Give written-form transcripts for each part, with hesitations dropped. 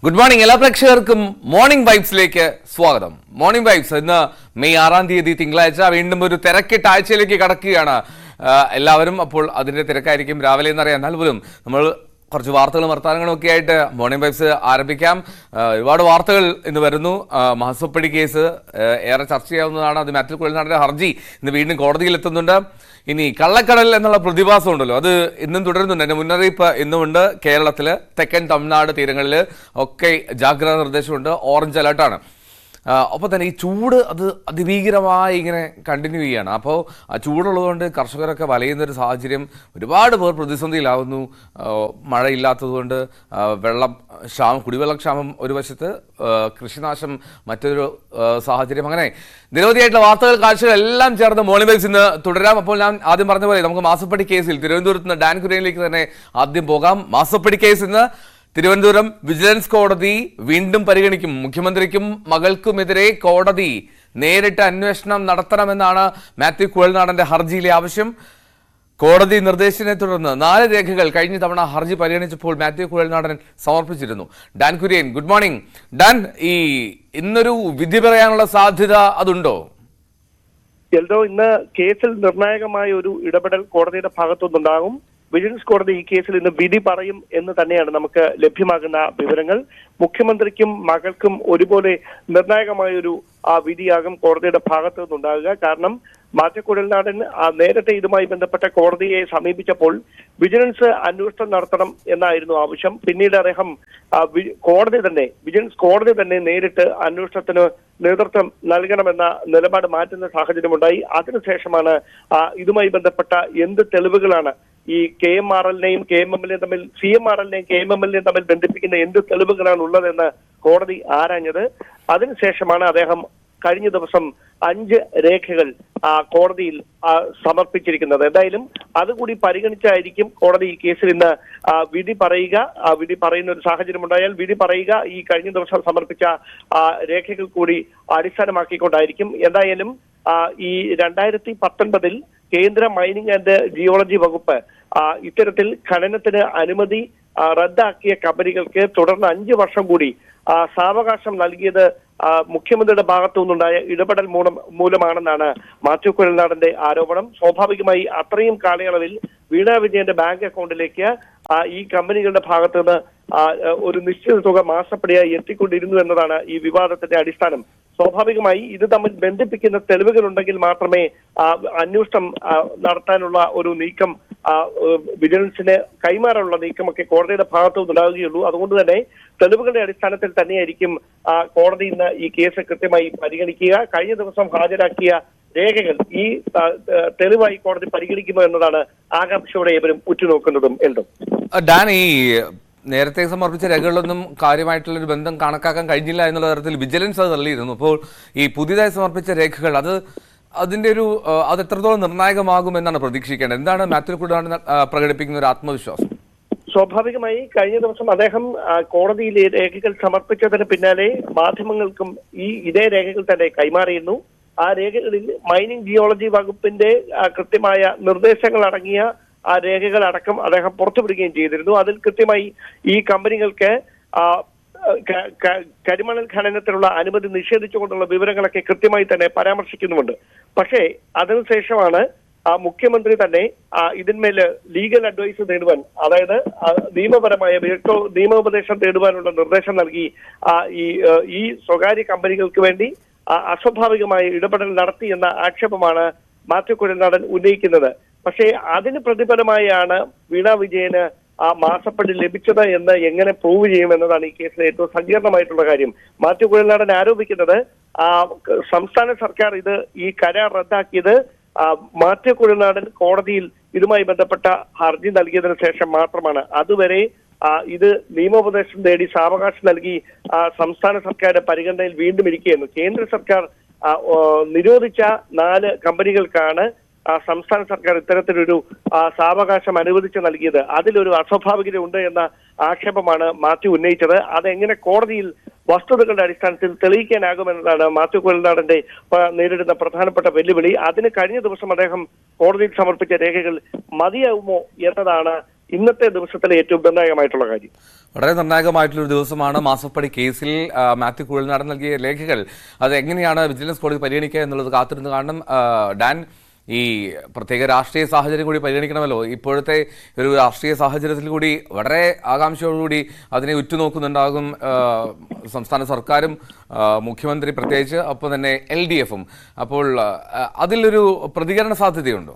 Good morning എല്ലാ പ്രേക്ഷകർക്കും morning വൈബ്സിലേക്ക് സ്വാഗതം. മോർണിംഗ് വൈബ്സ് ഇന്ന് മെയ് 6 തീയതി തിങ്കളാഴ്ച വീണ്ടും ഒരു തിരക്കിട്ട ആഴ്ചയിലേക്ക് കടക്കുകയാണ് എല്ലാവരും. അപ്പോൾ അതിൻ്റെ തിരക്കായിരിക്കും രാവിലെ എന്നറിയാം. എന്നാൽ പോലും നമ്മൾ കുറച്ച് വാർത്തകളും വർത്തമാനങ്ങളും ഒക്കെ ആയിട്ട് മോർണിംഗ് വൈബ്സ് ആരംഭിക്കാം. ഒരുപാട് വാർത്തകൾ ഇന്ന് വരുന്നു. മാസപ്പടി കേസ് ഏറെ ചർച്ച ചെയ്യാവുന്നതാണ്. അത് മാത്യു കുഴൽനാടൻ്റെ ഹർജി ഇന്ന് വീണ്ടും കോടതിയിൽ എത്തുന്നുണ്ട്. ഇനി കള്ളക്കടൽ എന്നുള്ള പ്രതിഭാസം ഉണ്ടല്ലോ, അത് ഇന്നും തുടരുന്നുണ്ട്. എൻ്റെ മുന്നറിയിപ്പ് ഇന്നുമുണ്ട്. കേരളത്തിൽ തെക്കൻ തമിഴ്നാട് തീരങ്ങളിൽ ഒക്കെ ജാഗ്രതാ നിർദ്ദേശമുണ്ട്, ഓറഞ്ച് അലേർട്ടാണ്. അപ്പോൾ തന്നെ ഈ ചൂട് അത് അതിഭീകരമായി ഇങ്ങനെ കണ്ടിന്യൂ ചെയ്യുകയാണ്. അപ്പോൾ ആ ചൂടുള്ളതുകൊണ്ട് കർഷകരൊക്കെ വലയുന്നൊരു സാഹചര്യം, ഒരുപാട് പേർ പ്രതിസന്ധിയിലാവുന്നു. മഴയില്ലാത്തതുകൊണ്ട് കുടിവെള്ളക്ഷാമം ഒരു വശത്ത്, കൃഷിനാശം മറ്റൊരു സാഹചര്യം. അങ്ങനെ നിരവധിയായിട്ടുള്ള വാർത്തകൾ, കാഴ്ചകൾ എല്ലാം ചേർന്ന് മോർണിംഗ് വൈബ്സ് ഇന്ന് തുടരാം. അപ്പോൾ ഞാൻ ആദ്യം പറഞ്ഞ പോലെ നമുക്ക് മാസപ്പടി കേസിൽ തിരുവനന്തപുരത്ത് നിന്ന് ഡാൻ കുര്യനിലേക്ക് തന്നെ ആദ്യം പോകാം. മാസപ്പടി കേസ് ഇന്ന് തിരുവനന്തപുരം വിജിലൻസ് കോടതി വീണ്ടും പരിഗണിക്കും. മുഖ്യമന്ത്രിക്കും മകൾക്കുമെതിരെ കോടതി നേരിട്ട് അന്വേഷണം നടത്തണമെന്നാണ് മാത്യു കുഴൽനാടന്റെ ഹർജിയിലെ ആവശ്യം. കോടതി നിർദ്ദേശത്തിനെ തുടർന്ന് 4 രേഖകൾ കഴിഞ്ഞ തവണ ഹർജി പരിഗണിച്ചപ്പോൾ മാത്യു കുഴൽനാടൻ സമർപ്പിച്ചിരുന്നു. Dan Kurian, good morning. Dan, ഈ ഇന്നൊരു വിധി പറയാനുള്ള സാധ്യത അതുണ്ടോ? എൽദോ, ഇന്ന് കേസിൽ നിർണായകമായ ഒരു ഇടപെടൽ കോടതിയുടെ ഭാഗത്തുനിന്നുണ്ടാകും. വിജിലൻസ് കോടതി ഈ കേസിൽ ഇന്ന് വിധി പറയും എന്ന് തന്നെയാണ് നമുക്ക് ലഭ്യമാകുന്ന വിവരങ്ങൾ. മുഖ്യമന്ത്രിക്കും മകൾക്കും ഒരുപോലെ നിർണായകമായ ഒരു വിധിയാകും കോടതിയുടെ ഭാഗത്തു നിന്നുണ്ടാകുക. കാരണം മാത്യു കുഴൽനാടൻ നേരത്തെ ഇതുമായി ബന്ധപ്പെട്ട കോടതിയെ സമീപിച്ചപ്പോൾ വിജിലൻസ് അന്വേഷണം നടത്തണം എന്നായിരുന്നു ആവശ്യം. പിന്നീട് അദ്ദേഹം വിജിലൻസ് കോടതി തന്നെ നേരിട്ട് അന്വേഷണത്തിന് നേതൃത്വം നൽകണമെന്ന നിലപാട് മാറ്റുന്ന സാഹചര്യമുണ്ടായി. അതിനുശേഷമാണ് ഇതുമായി ബന്ധപ്പെട്ട എന്ത് തെളിവുകളാണ് ഈ CMRLനെയും KMMLനെയും തമ്മിൽ ബന്ധിപ്പിക്കുന്ന എന്ത് തെളിവുകളാണ് ഉള്ളതെന്ന് കോടതി ആരാഞ്ഞത്. അതിനുശേഷമാണ് അദ്ദേഹം കഴിഞ്ഞ ദിവസം 5 രേഖകൾ കോടതിയിൽ സമർപ്പിച്ചിരിക്കുന്നത്. എന്തായാലും അതുകൂടി പരിഗണിച്ചായിരിക്കും കോടതി ഈ കേസിൽ ഇന്ന് വിധി പറയുക. വിധി പറയുന്ന ഒരു സാഹചര്യം ഉണ്ടായാൽ വിധി പറയുക ഈ കഴിഞ്ഞ ദിവസം സമർപ്പിച്ച രേഖകൾ കൂടി അടിസ്ഥാനമാക്കിക്കൊണ്ടായിരിക്കും. എന്തായാലും ഈ 2019 കേന്ദ്ര മൈനിങ് ആൻഡ് ജിയോളജി വകുപ്പ് ഇത്തരത്തിൽ ഖനനത്തിന് അനുമതി റദ്ദാക്കിയ കമ്പനികൾക്ക് തുടർന്ന് 5 വർഷം കൂടി സാവകാശം നൽകിയത് മുഖ്യമന്ത്രിയുടെ ഭാഗത്തു നിന്നുണ്ടായ ഇടപെടൽ മൂലമാണെന്നാണ് മാത്യു കുഴൽനാടന്റെ ആരോപണം. സ്വാഭാവികമായി അത്രയും കാലയളവിൽ വീണ വിജയന്റെ ബാങ്ക് അക്കൗണ്ടിലേക്ക് ഈ കമ്പനികളുടെ ഭാഗത്തു നിന്ന് ഒരു നിശ്ചിത തുക മാസപ്പടിയായി എത്തിക്കൊണ്ടിരുന്നു എന്നതാണ് ഈ വിവാദത്തിന്റെ അടിസ്ഥാനം. സ്വാഭാവികമായി ഇത് തമ്മിൽ ബന്ധിപ്പിക്കുന്ന തെളിവുകൾ ഉണ്ടെങ്കിൽ മാത്രമേ അന്വേഷണം നടത്താനുള്ള ഒരു നീക്കം, വിജിലൻസിന് കൈമാറാനുള്ള നീക്കമൊക്കെ കോടതിയുടെ ഭാഗത്തു നിന്നുണ്ടാവുകയുള്ളൂ. അതുകൊണ്ട് തന്നെ തെളിവുകളുടെ അടിസ്ഥാനത്തിൽ തന്നെയായിരിക്കും കോടതി ഇന്ന് ഈ കേസ് കൃത്യമായി പരിഗണിക്കുക. കഴിഞ്ഞ ദിവസം ഹാജരാക്കിയ രേഖകൾ ഈ തെളിവായി കോടതി പരിഗണിക്കുമോ എന്നതാണ് ആകാംക്ഷയോടെ ഏവരും ഉറ്റുനോക്കുന്നതും. ഡാൻ, ഈ നേരത്തെ സമർപ്പിച്ച രേഖകളൊന്നും കാര്യമായിട്ടുള്ളൊരു ബന്ധം കണക്കാക്കാൻ കഴിഞ്ഞില്ല എന്നുള്ള തരത്തിൽ വിജിലൻസ് അത് തള്ളിയിരുന്നു. അപ്പോൾ ഈ പുതിയതായി സമർപ്പിച്ച രേഖകൾ അത് എത്രത്തോളം നിർണായകമാകുമെന്നാണ് പ്രതീക്ഷിക്കേണ്ടത്? എന്താണ് മാത്യു കുഴൽനാടൻ പ്രകടിപ്പിക്കുന്ന ഒരു ആത്മവിശ്വാസം? സ്വാഭാവികമായി കഴിഞ്ഞ ദിവസം അദ്ദേഹം കോടതിയിൽ രേഖകൾ സമർപ്പിച്ചതിന് പിന്നാലെ മാധ്യമങ്ങൾക്കും ഇതേ രേഖകൾ തന്നെ കൈമാറിയിരുന്നു. ആ രേഖകളിൽ മൈനിങ് ജിയോളജി വകുപ്പിന്റെ കൃത്യമായ നിർദ്ദേശങ്ങൾ അടങ്ങിയ ആ രേഖകൾ അടക്കം അദ്ദേഹം പുറത്തുവിടുകയും ചെയ്തിരുന്നു. അതിൽ കൃത്യമായി ഈ കമ്പനികൾക്ക് കരിമണൽ ഖനനത്തിനുള്ള അനുമതി നിഷേധിച്ചുകൊണ്ടുള്ള വിവരങ്ങളൊക്കെ കൃത്യമായി തന്നെ പരാമർശിക്കുന്നുമുണ്ട്. പക്ഷേ അതിനുശേഷമാണ് മുഖ്യമന്ത്രി തന്നെ ഇതിന്മേൽ ലീഗൽ അഡ്വൈസ് തേടുവാൻ, അതായത് നിയമപരമായ നിയമോപദേശം തേടുവാനുള്ള നിർദ്ദേശം നൽകി ഈ സ്വകാര്യ കമ്പനികൾക്ക് വേണ്ടി അസ്വാഭാവികമായ ഇടപെടൽ നടത്തി എന്ന ആക്ഷേപമാണ് മാത്യു കുഴൽനാടൻ ഉന്നയിക്കുന്നത്. പക്ഷേ അതിന് പ്രതിഫലമായാണ് വീണ വിജയന് മാസപ്പടി ലഭിച്ചത് എന്ന് എങ്ങനെ പ്രൂവ് ചെയ്യുമെന്നതാണ് ഈ കേസിലെ ഏറ്റവും സങ്കീർണമായിട്ടുള്ള കാര്യം. മാത്യു കുഴൽനാടൻ ആരോപിക്കുന്നത് സംസ്ഥാന സർക്കാർ ഈ കരാർ റദ്ദാക്കിയത് മാത്യു കുഴൽനാടൻ കോടതിയിൽ ഇതുമായി ബന്ധപ്പെട്ട ഹർജി നൽകിയതിനു ശേഷം മാത്രമാണ്. അതുവരെ ഇത് നിയമോപദേശം തേടി സാവകാശം നൽകി സംസ്ഥാന സർക്കാരുടെ പരിഗണനയിൽ വീണ്ടും ഇരിക്കുകയായിരുന്നു. കേന്ദ്ര സർക്കാർ നിരോധിച്ച 4 കമ്പനികൾക്കാണ് സംസ്ഥാന സർക്കാർ ഇത്തരത്തിലൊരു സാവകാശം അനുവദിച്ച് നൽകിയത്. അതിലൊരു അസ്വാഭാവികത ഉണ്ട് എന്ന ആക്ഷേപമാണ് മാത്യു ഉന്നയിച്ചത്. അതെങ്ങനെ കോടതിയിൽ വസ്തുതകളുടെ അടിസ്ഥാനത്തിൽ തെളിയിക്കാനാകുമെന്നതാണ് മാത്യു കുഴൽനാടന്റെ നേരിടുന്ന പ്രധാനപ്പെട്ട വെല്ലുവിളി. അതിന് കഴിഞ്ഞ ദിവസം അദ്ദേഹം കോടതിയിൽ സമർപ്പിച്ച രേഖകൾ മതിയാവുമോ എന്നതാണ് ഇന്നത്തെ ദിവസത്തിലെ ഏറ്റവും നിർണായകമായിട്ടുള്ള കാര്യം. വളരെ നിർണായകമായിട്ടുള്ളൊരു ദിവസമാണ്. മാസപ്പടി കേസിൽ മാത്യു കുഴൽനാടൻ നൽകിയ രേഖകൾ അത് എങ്ങനെയാണ് വിജിലൻസ് കോടതി പരിഗണിക്കുക എന്നുള്ളത് കാത്തിരുന്ന് കാണണം. ഡാൻ, ഈ പ്രത്യേക രാഷ്ട്രീയ സാഹചര്യം കൂടി പരിഗണിക്കണമല്ലോ. ഇപ്പോഴത്തെ ഒരു രാഷ്ട്രീയ സാഹചര്യത്തിൽ കൂടി വളരെ ആകാംക്ഷയോടുകൂടി അതിനെ ഉറ്റുനോക്കുന്നുണ്ടാകും സംസ്ഥാന സർക്കാരും മുഖ്യമന്ത്രി പ്രത്യേകിച്ച്, ഒപ്പം തന്നെ LDFും. അപ്പോൾ അതിലൊരു പ്രതികരണ സാധ്യതയുണ്ടോ?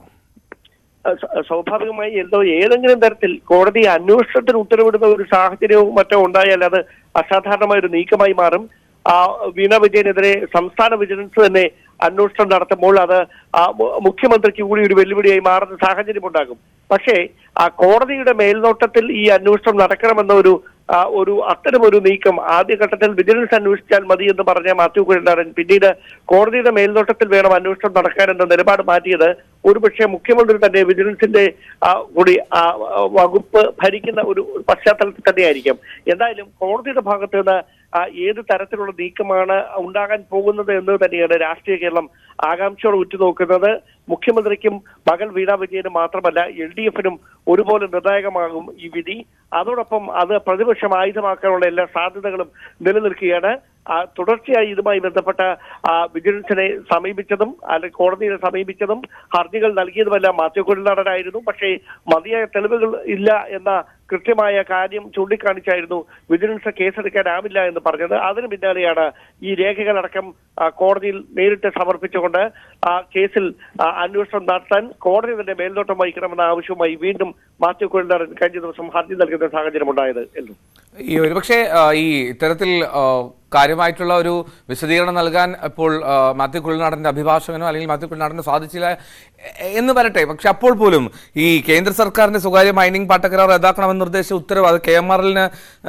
സ്വാഭാവികമായി ഏതെങ്കിലും തരത്തിൽ കോടതി അന്വേഷണത്തിന് ഉത്തരവിടുന്ന ഒരു സാഹചര്യവും മറ്റോ ഉണ്ടായാൽ അത് അസാധാരണമായ ഒരു നീക്കമായി മാറും. വീണ വിജയനെതിരെ സംസ്ഥാന വിജിലൻസ് തന്നെ അന്വേഷണം നടത്തുമ്പോൾ അത് മുഖ്യമന്ത്രിക്ക് കൂടി ഒരു വെല്ലുവിളിയായി മാറുന്ന സാഹചര്യം ഉണ്ടാകും. പക്ഷേ കോടതിയുടെ മേൽനോട്ടത്തിൽ ഈ അന്വേഷണം നടക്കണമെന്ന ഒരു അത്തരമൊരു നീക്കം ആദ്യഘട്ടത്തിൽ വിജിലൻസ് അന്വേഷിച്ചാൽ മതി എന്ന് പറഞ്ഞ മാത്യു കുഴൽനാടൻ പിന്നീട് കോടതിയുടെ മേൽനോട്ടത്തിൽ വേണം അന്വേഷണം നടക്കാൻ എന്ന നിലപാട് മാറ്റിയത് ഒരുപക്ഷെ മുഖ്യമന്ത്രി തന്നെ വിജിലൻസിന്റെ കൂടി വകുപ്പ് ഭരിക്കുന്ന ഒരു പശ്ചാത്തലത്തിൽ തന്നെയായിരിക്കും. എന്തായാലും കോടതിയുടെ ഭാഗത്ത് നിന്ന് ഏത് തരത്തിലുള്ള നീക്കമാണ് ഉണ്ടാകാൻ പോകുന്നത് എന്ന് തന്നെയാണ് രാഷ്ട്രീയ കേരളം ആകാംക്ഷയോടെ ഉറ്റുനോക്കുന്നത്. മുഖ്യമന്ത്രിക്കും മകൾ വീണ വിജയനും മാത്രമല്ല LDFനും ഒരുപോലെ നിർണായകമാകും ഈ വിധി. അതോടൊപ്പം അത് പ്രതിപക്ഷം ആയുധമാക്കാനുള്ള എല്ലാ സാധ്യതകളും നിലനിൽക്കുകയാണ്. തുടർച്ചയായി ഇതുമായി ബന്ധപ്പെട്ട വിജിലൻസിനെ സമീപിച്ചതും അല്ലെങ്കിൽ കോടതിയെ സമീപിച്ചതും ഹർജികൾ നൽകിയതുമെല്ലാം മാത്യു കുഴൽനാടനായിരുന്നു. പക്ഷേ മതിയായ തെളിവുകൾ ഇല്ല എന്ന കൃത്യമായ കാര്യം ചൂണ്ടിക്കാണിച്ചായിരുന്നു വിജിലൻസ് കേസെടുക്കാനാവില്ല എന്ന് പറഞ്ഞത്. അതിന് പിന്നാലെയാണ് ഈ രേഖകളടക്കം കോടതിയിൽ നേരിട്ട് സമർപ്പിച്ചുകൊണ്ട് കേസിൽ അന്വേഷണം നടത്താൻ കോടതി തന്നെ മേൽനോട്ടം വഹിക്കണമെന്ന ആവശ്യവുമായി വീണ്ടും മാത്യു കുഴൽനാടൻ കഴിഞ്ഞ ദിവസം ഹർജി നൽകുന്ന സാഹചര്യം ഉണ്ടായത്. ഈ ഒരുപക്ഷെ ഈ ഇത്തരത്തിൽ കാര്യമായിട്ടുള്ള ഒരു വിശദീകരണം നൽകാൻ ഇപ്പോൾ മാത്യു കുഴൽനാടൻ്റെ അഭിഭാഷകനോ അല്ലെങ്കിൽ മാത്യു കുഴൽനാടനോ സാധിച്ചില്ല എന്ന് വരട്ടെ. പക്ഷെ അപ്പോൾ പോലും ഈ കേന്ദ്ര സർക്കാരിന്റെ സ്വകാര്യ മൈനിങ് പാട്ടക്കരാർ റദ്ദാക്കണമെന്ന് നിർദ്ദേശിച്ച ഉത്തരവ്, അത് KMRLന്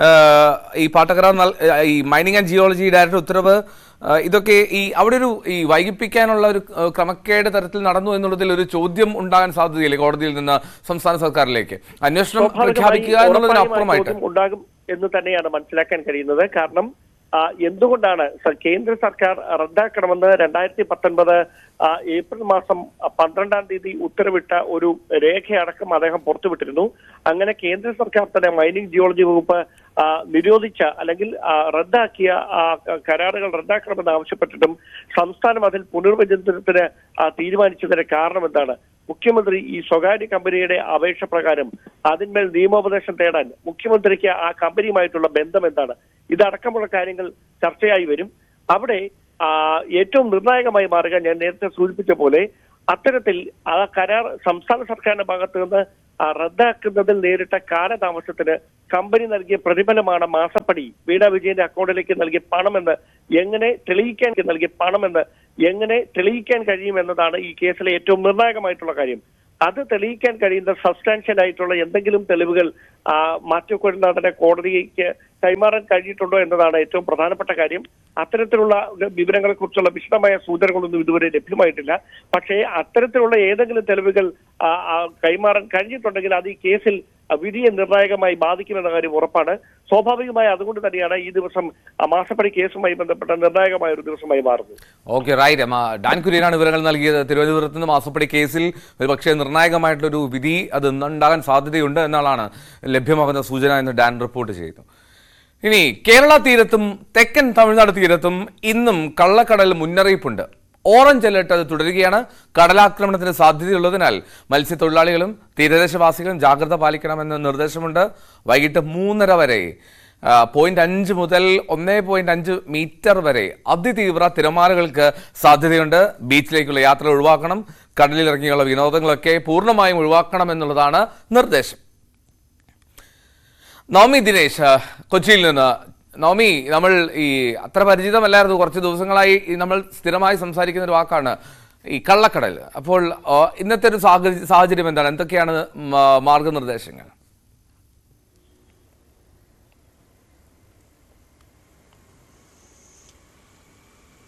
ഈ പാട്ടക്കരാർ ഈ മൈനിങ് ആൻഡ് ജിയോളജി ഡയറക്ടർ ഉത്തരവ്, ഇതൊക്കെ അവിടെ ഒരു ഈ വൈകിപ്പിക്കാനുള്ള ഒരു ക്രമക്കേട് തരത്തിൽ നടന്നു എന്നുള്ളതിൽ ഒരു ചോദ്യം ഉണ്ടാകാൻ സാധ്യതയില്ലേ കോടതിയിൽ നിന്ന് സംസ്ഥാന സർക്കാരിലേക്ക്? അന്വേഷണം പ്രഖ്യാപിക്കുക എന്നുള്ളതിനപ്പുറമായിട്ട് ഉണ്ടാകും എന്ന് തന്നെയാണ് മനസ്സിലാക്കാൻ കഴിയുന്നത്. കാരണം എന്തുകൊണ്ടാണ് കേന്ദ്ര സർക്കാർ റദ്ദാക്കണമെന്ന് 2019 ഏപ്രിൽ മാസം 12-ാം തീയതി ഉത്തരവിട്ട ഒരു രേഖയടക്കം അദ്ദേഹം പുറത്തുവിട്ടിരുന്നു. അങ്ങനെ കേന്ദ്ര സർക്കാർ തന്നെ മൈനിങ് ജിയോളജി വകുപ്പ് നിരോധിച്ച അല്ലെങ്കിൽ റദ്ദാക്കിയ കരാറുകൾ റദ്ദാക്കണമെന്ന് ആവശ്യപ്പെട്ടിട്ടും സംസ്ഥാനം അതിൽ പുനർവിചിന്തനത്തിന് തീരുമാനിച്ചതിന്റെ കാരണം എന്താണ്? മുഖ്യമന്ത്രി ഈ സ്വകാര്യ കമ്പനിയുടെ അപേക്ഷ പ്രകാരം അതിന്മേൽ നിയമോപദേശം തേടാൻ മുഖ്യമന്ത്രിക്ക് ആ കമ്പനിയുമായിട്ടുള്ള ബന്ധം എന്താണ്? ഇതടക്കമുള്ള കാര്യങ്ങൾ ചർച്ചയായി വരും. അവിടെ ഏറ്റവും നിർണായകമായി മാറുക ഞാൻ നേരത്തെ സൂചിപ്പിച്ച പോലെ അത്തരത്തിൽ ആ കരാർ സംസ്ഥാന സർക്കാരിന്റെ ഭാഗത്ത് നിന്ന് റദ്ദാക്കുന്നതിൽ നേരിട്ട കാലതാമസത്തിന് കമ്പനി നൽകിയ പ്രതിഫലമാണ് മാസപ്പടി, വീണ വിജയന്റെ അക്കൗണ്ടിലേക്ക് നൽകിയ പണമെന്ന് എങ്ങനെ തെളിയിക്കാൻ കഴിയുമെന്നതാണ് ഈ കേസിലെ ഏറ്റവും നിർണായകമായിട്ടുള്ള കാര്യം. അത് തെളിയിക്കാൻ കഴിയുന്ന സബ്സ്റ്റാൻഷ്യൽ ആയിട്ടുള്ള എന്തെങ്കിലും തെളിവുകൾ മാത്യു കുഴൽനാടനെ കോടതിക്ക് കൈമാറാൻ കഴിഞ്ഞിട്ടുണ്ടോ എന്നതാണ് ഏറ്റവും പ്രധാനപ്പെട്ട കാര്യം. അത്തരത്തിലുള്ള വിവരങ്ങളെ കുറിച്ചുള്ള വിശദമായ സൂചനകളൊന്നും ഇതുവരെ ലഭ്യമായിട്ടില്ല. പക്ഷേ അത്തരത്തിലുള്ള ഏതെങ്കിലും തെളിവുകൾ കൈമാറാൻ കഴിഞ്ഞിട്ടുണ്ടെങ്കിൽ അത് ഈ കേസിൽ വിധിയെ നിർണായകമായി ബാധിക്കുമെന്ന കാര്യം ഉറപ്പാണ്. സ്വാഭാവികമായി അതുകൊണ്ട് തന്നെയാണ് ഈ ദിവസം മാസപ്പടി കേസുമായി ബന്ധപ്പെട്ട നിർണായകമായ ഒരു ദിവസമായി മാറുന്നത്. Okay, right. ഡാൻ കുര്യനാണ് വിവരങ്ങൾ നൽകിയത്. തിരുവനന്തപുരത്ത് നിന്ന് മാസപ്പടി കേസിൽ ഒരു പക്ഷേ നിർണായകമായിട്ടുള്ളൊരു വിധി അത് ഉണ്ടാകാൻ സാധ്യതയുണ്ട് എന്നാണ് ലഭ്യമാകുന്ന സൂചന എന്ന് ഡാൻ റിപ്പോർട്ട് ചെയ്തു. ഇനി കേരള തീരത്തും തെക്കൻ തമിഴ്നാട് തീരത്തും ഇന്നും കള്ളക്കടൽ മുന്നറിയിപ്പുണ്ട്. ഓറഞ്ച് അലർട്ട് അത് തുടരുകയാണ്. കടലാക്രമണത്തിന് സാധ്യതയുള്ളതിനാൽ മത്സ്യത്തൊഴിലാളികളും തീരദേശവാസികളും ജാഗ്രത പാലിക്കണമെന്ന് നിർദ്ദേശമുണ്ട്. വൈകിട്ട് 3:30 വരെ 0.5 മുതൽ 1.5 മീറ്റർ വരെ അതിതീവ്ര തിരമാലകൾക്ക് സാധ്യതയുണ്ട്. ബീച്ചിലേക്കുള്ള യാത്ര ഒഴിവാക്കണം. കടലിലിറങ്ങിയുള്ള വിനോദങ്ങളൊക്കെ പൂർണ്ണമായും ഒഴിവാക്കണം എന്നുള്ളതാണ് നിർദ്ദേശം. നവമി ദിനേശ് കൊച്ചിയിൽ നിന്ന്. നവമി, നമ്മൾ ഈ അത്ര പരിചിതമല്ലായിരുന്നു, കുറച്ച് ദിവസങ്ങളായി നമ്മൾ സ്ഥിരമായി സംസാരിക്കുന്ന ഒരു വാക്കാണ് ഈ കള്ളക്കടൽ. അപ്പോൾ ഇന്നത്തെ ഒരു സാഹചര്യം എന്താണ്? എന്തൊക്കെയാണ് മാർഗനിർദ്ദേശങ്ങൾ?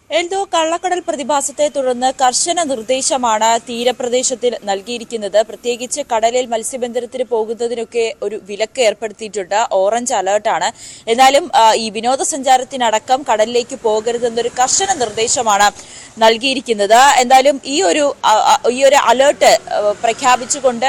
എൽദോ, കള്ളക്കടൽ പ്രതിഭാസത്തെ തുടർന്ന് കർശന നിർദ്ദേശമാണ് തീരപ്രദേശത്തിൽ നൽകിയിരിക്കുന്നത്. പ്രത്യേകിച്ച് കടലിൽ മത്സ്യബന്ധനത്തിന് പോകുന്നതിനൊക്കെ ഒരു വിലക്ക് ഏർപ്പെടുത്തിയിട്ടുണ്ട്. ഓറഞ്ച് അലേർട്ടാണ്. എന്നാലും ഈ വിനോദസഞ്ചാരത്തിനടക്കം കടലിലേക്ക് പോകരുതെന്നൊരു കർശന നിർദ്ദേശമാണ് നൽകിയിരിക്കുന്നത്. എന്തായാലും ഈ ഒരു അലേർട്ട് പ്രഖ്യാപിച്ചുകൊണ്ട്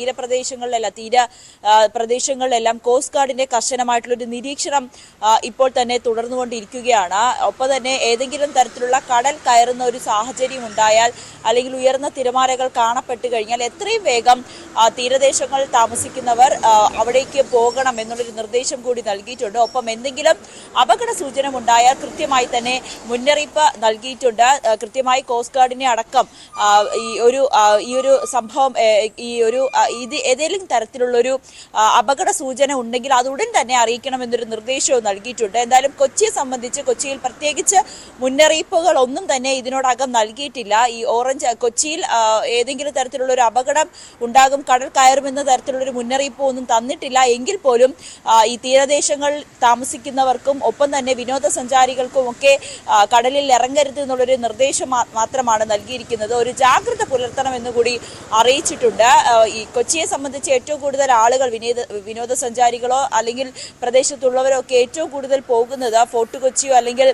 പ്രദേശങ്ങളിലെല്ലാം കോസ്റ്റ് ഗാർഡിന്റെ കർശനമായിട്ടുള്ളൊരു നിരീക്ഷണം ഇപ്പോൾ തന്നെ തുടർന്നുകൊണ്ടിരിക്കുകയാണ്. ഒപ്പം തന്നെ ഏതെങ്കിലും തരത്തിലുള്ള കടൽ കയറുന്ന ഒരു സാഹചര്യം ഉണ്ടായാൽ അല്ലെങ്കിൽ ഉയർന്ന തിരമാലകൾ കാണപ്പെട്ടു കഴിഞ്ഞാൽ എത്രയും വേഗം തീരദേശങ്ങളിൽ താമസിക്കുന്നവർ അവിടേക്ക് പോകണം എന്നുള്ളൊരു നിർദ്ദേശം കൂടി നൽകിയിട്ടുണ്ട്. ഒപ്പം എന്തെങ്കിലും അപകട സൂചന ഉണ്ടായാൽ കൃത്യമായി തന്നെ മുന്നറിയിപ്പ് നൽകിയിട്ടുണ്ട്. കൃത്യമായി കോസ്റ്റ് ഗാർഡിനെ അടക്കം ഈ ഒരു സംഭവം ഇത് ഏതെങ്കിലും തരത്തിലുള്ളൊരു അപകട സൂചന ഉണ്ടെങ്കിൽ അത് ഉടൻ തന്നെ അറിയിക്കണം എന്നൊരു നിർദ്ദേശവും നൽകിയിട്ടുണ്ട്. എന്തായാലും കൊച്ചിയെ സംബന്ധിച്ച് കൊച്ചിയിൽ പ്രത്യേകിച്ച് മുന്നറിയിപ്പുകൾ ഒന്നും തന്നെ ഇതിനോടകം നൽകിയിട്ടില്ല. ഈ കൊച്ചിയിൽ ഏതെങ്കിലും തരത്തിലുള്ള ഒരു അപകടം ഉണ്ടാകും, കടൽ കയറുമെന്ന തരത്തിലുള്ളൊരു മുന്നറിയിപ്പ് ഒന്നും തന്നിട്ടില്ല. എങ്കിൽ പോലും ഈ തീരദേശങ്ങളിൽ താമസിക്കുന്നവർക്കും ഒപ്പം തന്നെ വിനോദസഞ്ചാരികൾക്കും ഒക്കെ കടലിൽ ഇറങ്ങരുത് എന്നുള്ളൊരു നിർദ്ദേശം മാത്രമാണ് നൽകിയിരിക്കുന്നത്. ഒരു ജാഗ്രത പുലർത്തണമെന്ന് കൂടി അറിയിച്ചിട്ടുണ്ട്. ഈ കൊച്ചിയെ സംബന്ധിച്ച് ഏറ്റവും കൂടുതൽ ആളുകൾ വിനോദസഞ്ചാരികളോ അല്ലെങ്കിൽ പ്രദേശത്തുള്ളവരോ ഒക്കെ ഏറ്റവും കൂടുതൽ പോകുന്നത് ഫോർട്ട് കൊച്ചിയോ അല്ലെങ്കിൽ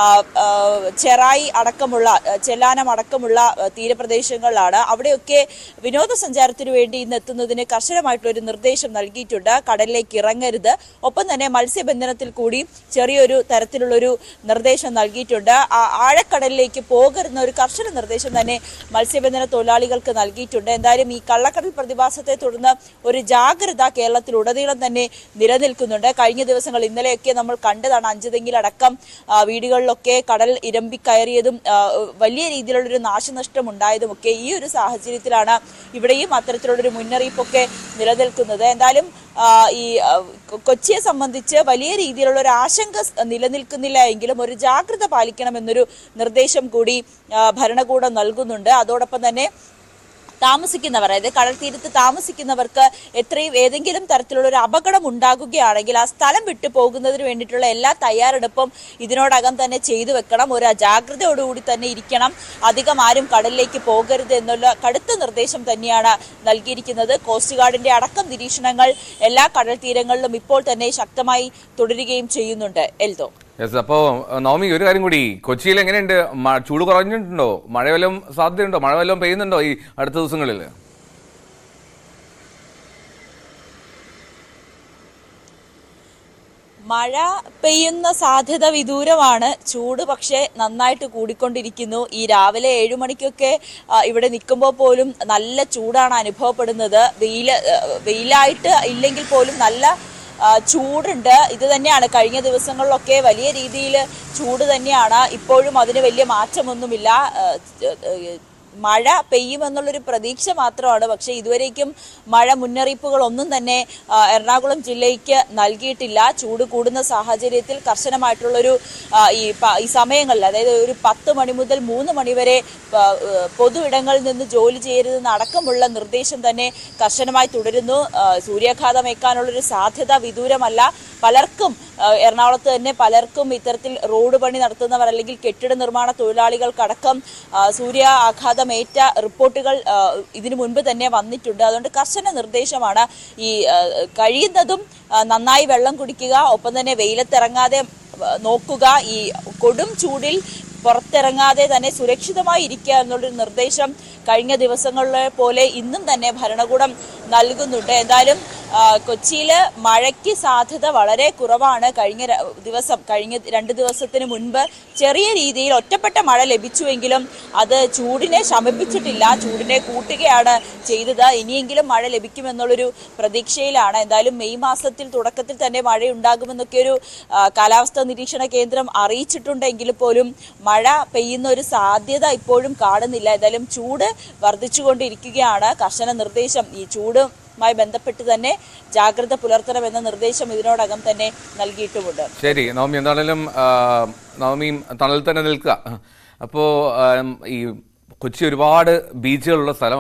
ചെറായി അടക്കമുള്ള ചെല്ലാനം അടക്കമുള്ള തീരപ്രദേശങ്ങളിലാണ്. അവിടെയൊക്കെ വിനോദസഞ്ചാരത്തിനു വേണ്ടി ഇന്ന് എത്തുന്നതിന് കർശനമായിട്ടുള്ള ഒരു നിർദ്ദേശം നൽകിയിട്ടുണ്ട്. കടലിലേക്ക് ഇറങ്ങരുത്. ഒപ്പം തന്നെ മത്സ്യബന്ധനത്തിൽ കൂടി ചെറിയൊരു തരത്തിലുള്ളൊരു നിർദ്ദേശം നൽകിയിട്ടുണ്ട്. ആഴക്കടലിലേക്ക് പോകരുന്ന ഒരു കർശന നിർദ്ദേശം തന്നെ മത്സ്യബന്ധന തൊഴിലാളികൾക്ക് നൽകിയിട്ടുണ്ട്. എന്തായാലും ഈ കള്ളക്കടൽ പ്രതിഭാസത്തെ തുടർന്ന് ഒരു ജാഗ്രത കേരളത്തിലുടനീളം തന്നെ നിലനിൽക്കുന്നുണ്ട്. കഴിഞ്ഞ ദിവസങ്ങൾ ഇന്നലെയൊക്കെ നമ്മൾ കണ്ടതാണ് അഞ്ചുതെങ്ങിലടക്കം വീടുകളിലൊക്കെ കടൽ ഇരമ്പിക്കയറിയതും വലിയ രീതിയിലുള്ളൊരു നാശനഷ്ടം ഉണ്ടായതുമൊക്കെ ഈ ഒരു സാഹചര്യത്തിലാണ് ഇവിടെയും അത്തരത്തിലുള്ളൊരു മുന്നറിയിപ്പൊക്കെ നിലനിൽക്കുന്നത്. എന്തായാലും ഈ കൊച്ചിയെ സംബന്ധിച്ച് വലിയ രീതിയിലുള്ള ഒരു ആശങ്ക നിലനിൽക്കുന്നില്ല എങ്കിലും ഒരു ജാഗ്രത പാലിക്കണമെന്നൊരു നിർദ്ദേശം കൂടി ഭരണകൂടം നൽകുന്നുണ്ട്. അതോടൊപ്പം തന്നെ താമസിക്കുന്നവർ, അതായത് കടൽ തീരത്ത് താമസിക്കുന്നവർക്ക് ഏതെങ്കിലും തരത്തിലുള്ള ഒരു അപകടം ഉണ്ടാകുകയാണെങ്കിൽ ആ സ്ഥലം വിട്ടു പോകുന്നതിന് വേണ്ടിയിട്ടുള്ള എല്ലാ തയ്യാറെടുപ്പും ഇതിനോടകം തന്നെ ചെയ്തു വെക്കണം. ഒരു ജാഗ്രതയോടുകൂടി തന്നെ ഇരിക്കണം. അധികം ആരും കടലിലേക്ക് പോകരുത് എന്നുള്ള കടുത്ത നിർദ്ദേശം തന്നെയാണ് നൽകിയിരിക്കുന്നത്. കോസ്റ്റ് ഗാർഡിന്റെ അടക്കം നിരീക്ഷണങ്ങൾ എല്ലാ കടൽ തീരങ്ങളിലും ഇപ്പോൾ തന്നെ ശക്തമായി തുടരുകയും ചെയ്യുന്നുണ്ട്. എൽദോ, അപ്പോ നവമി, ഒരു കാര്യം കൂടി, കൊച്ചിയിൽ എങ്ങനെയുണ്ട്? ചൂട് കുറഞ്ഞിട്ടുണ്ടോ? മഴ വല്ലതും സാധ്യതയുണ്ടോ? മഴ വല്ലതും പെയ്യുന്നുണ്ടോ ഈ അടുത്ത ദിവസങ്ങളിൽ? മഴ പെയ്യുന്ന സാധ്യത വിദൂരമാണ്. ചൂട് പക്ഷേ നന്നായിട്ട് കൂടിക്കൊണ്ടിരിക്കുന്നു. ഈ രാവിലെ 7 മണിക്കൊക്കെ ഇവിടെ നിൽക്കുമ്പോൾ പോലും നല്ല ചൂടാണ് അനുഭവപ്പെടുന്നത്. വെയിലായിട്ട് ഇല്ലെങ്കിൽ പോലും നല്ല ചൂടുണ്ട്. ഇത് തന്നെയാണ് കഴിഞ്ഞ ദിവസങ്ങളിലൊക്കെ വലിയ രീതിയിൽ ചൂട് തന്നെയാണ്. ഇപ്പോഴും അതിന് വലിയ മാറ്റമൊന്നുമില്ല. മഴ പെയ്യുമെന്നുള്ളൊരു പ്രതീക്ഷ മാത്രമാണ്. പക്ഷേ ഇതുവരേക്കും മഴ മുന്നറിയിപ്പുകളൊന്നും തന്നെ എറണാകുളം ജില്ലയ്ക്ക് നൽകിയിട്ടില്ല. ചൂട് കൂടുന്ന സാഹചര്യത്തിൽ കർശനമായിട്ടുള്ളൊരു ഈ സമയങ്ങളിൽ, അതായത് ഒരു 10 മണി മുതൽ 3 മണി വരെ പൊതു ഇടങ്ങളിൽ നിന്ന് ജോലി ചെയ്യരുതെന്ന് അടക്കമുള്ള നിർദ്ദേശം തന്നെ കർശനമായി തുടരുന്നു. സൂര്യാഘാതമേൽക്കാനുള്ളൊരു സാധ്യത വിദൂരമല്ല. പലർക്കും എറണാകുളത്ത് തന്നെ പലർക്കും ഇത്തരത്തിൽ റോഡ് പണി നടത്തുന്നവർ അല്ലെങ്കിൽ കെട്ടിട നിർമ്മാണ തൊഴിലാളികൾക്കടക്കം സൂര്യാഘാതമേറ്റ റിപ്പോർട്ടുകൾ ഇതിനു മുൻപ് തന്നെ വന്നിട്ടുണ്ട്. അതുകൊണ്ട് കർശന നിർദ്ദേശമാണ്. ഈ കഴിയുന്നതും നന്നായി വെള്ളം കുടിക്കുക, ഒപ്പം തന്നെ വെയിലത്തിറങ്ങാതെ നോക്കുക. ഈ കൊടും ചൂടിൽ പുറത്തിറങ്ങാതെ തന്നെ സുരക്ഷിതമായി ഇരിക്കുക എന്നുള്ളൊരു നിർദ്ദേശം കഴിഞ്ഞ ദിവസങ്ങളിലെ പോലെ ഇന്നും തന്നെ ഭരണകൂടം നൽകുന്നുണ്ട്. എന്തായാലും കൊച്ചിയിൽ മഴയ്ക്ക് സാധ്യത വളരെ കുറവാണ്. കഴിഞ്ഞ 2 ദിവസത്തിന് മുൻപ് ചെറിയ രീതിയിൽ ഒറ്റപ്പെട്ട മഴ ലഭിച്ചുവെങ്കിലും അത് ചൂടിനെ ശമിപ്പിച്ചിട്ടില്ല, ചൂടിനെ കൂട്ടുകയാണ് ചെയ്തത്. ഇനിയെങ്കിലും മഴ ലഭിക്കുമെന്നുള്ളൊരു പ്രതീക്ഷയിലാണ്. എന്തായാലും മെയ് മാസത്തിൽ തുടക്കത്തിൽ തന്നെ മഴയുണ്ടാകുമെന്നൊക്കെ ഒരു കാലാവസ്ഥാ നിരീക്ഷണ കേന്ദ്രം അറിയിച്ചിട്ടുണ്ടെങ്കിൽ പോലും മഴ പെയ്യുന്ന ഒരു സാധ്യത ഇപ്പോഴും കാണുന്നില്ല. എന്തായാലും ചൂട് വർദ്ധിച്ചുകൊണ്ടിരിക്കുകയാണ്. കർശന നിർദ്ദേശം ഈ ചൂടുമായി ബന്ധപ്പെട്ട് തന്നെ ജാഗ്രത പുലർത്തണമെന്ന നിർദ്ദേശം ഇതിനോടകം തന്നെ നൽകിയിട്ടുമുണ്ട്. ശരി നവമി, എന്താണെങ്കിലും നവമിയും തണലിൽ തന്നെ നിൽക്കുക. അപ്പോൾ ഈ കൊച്ചി ഒരുപാട് ബീച്ചുകളുള്ള സ്ഥലമാണ്.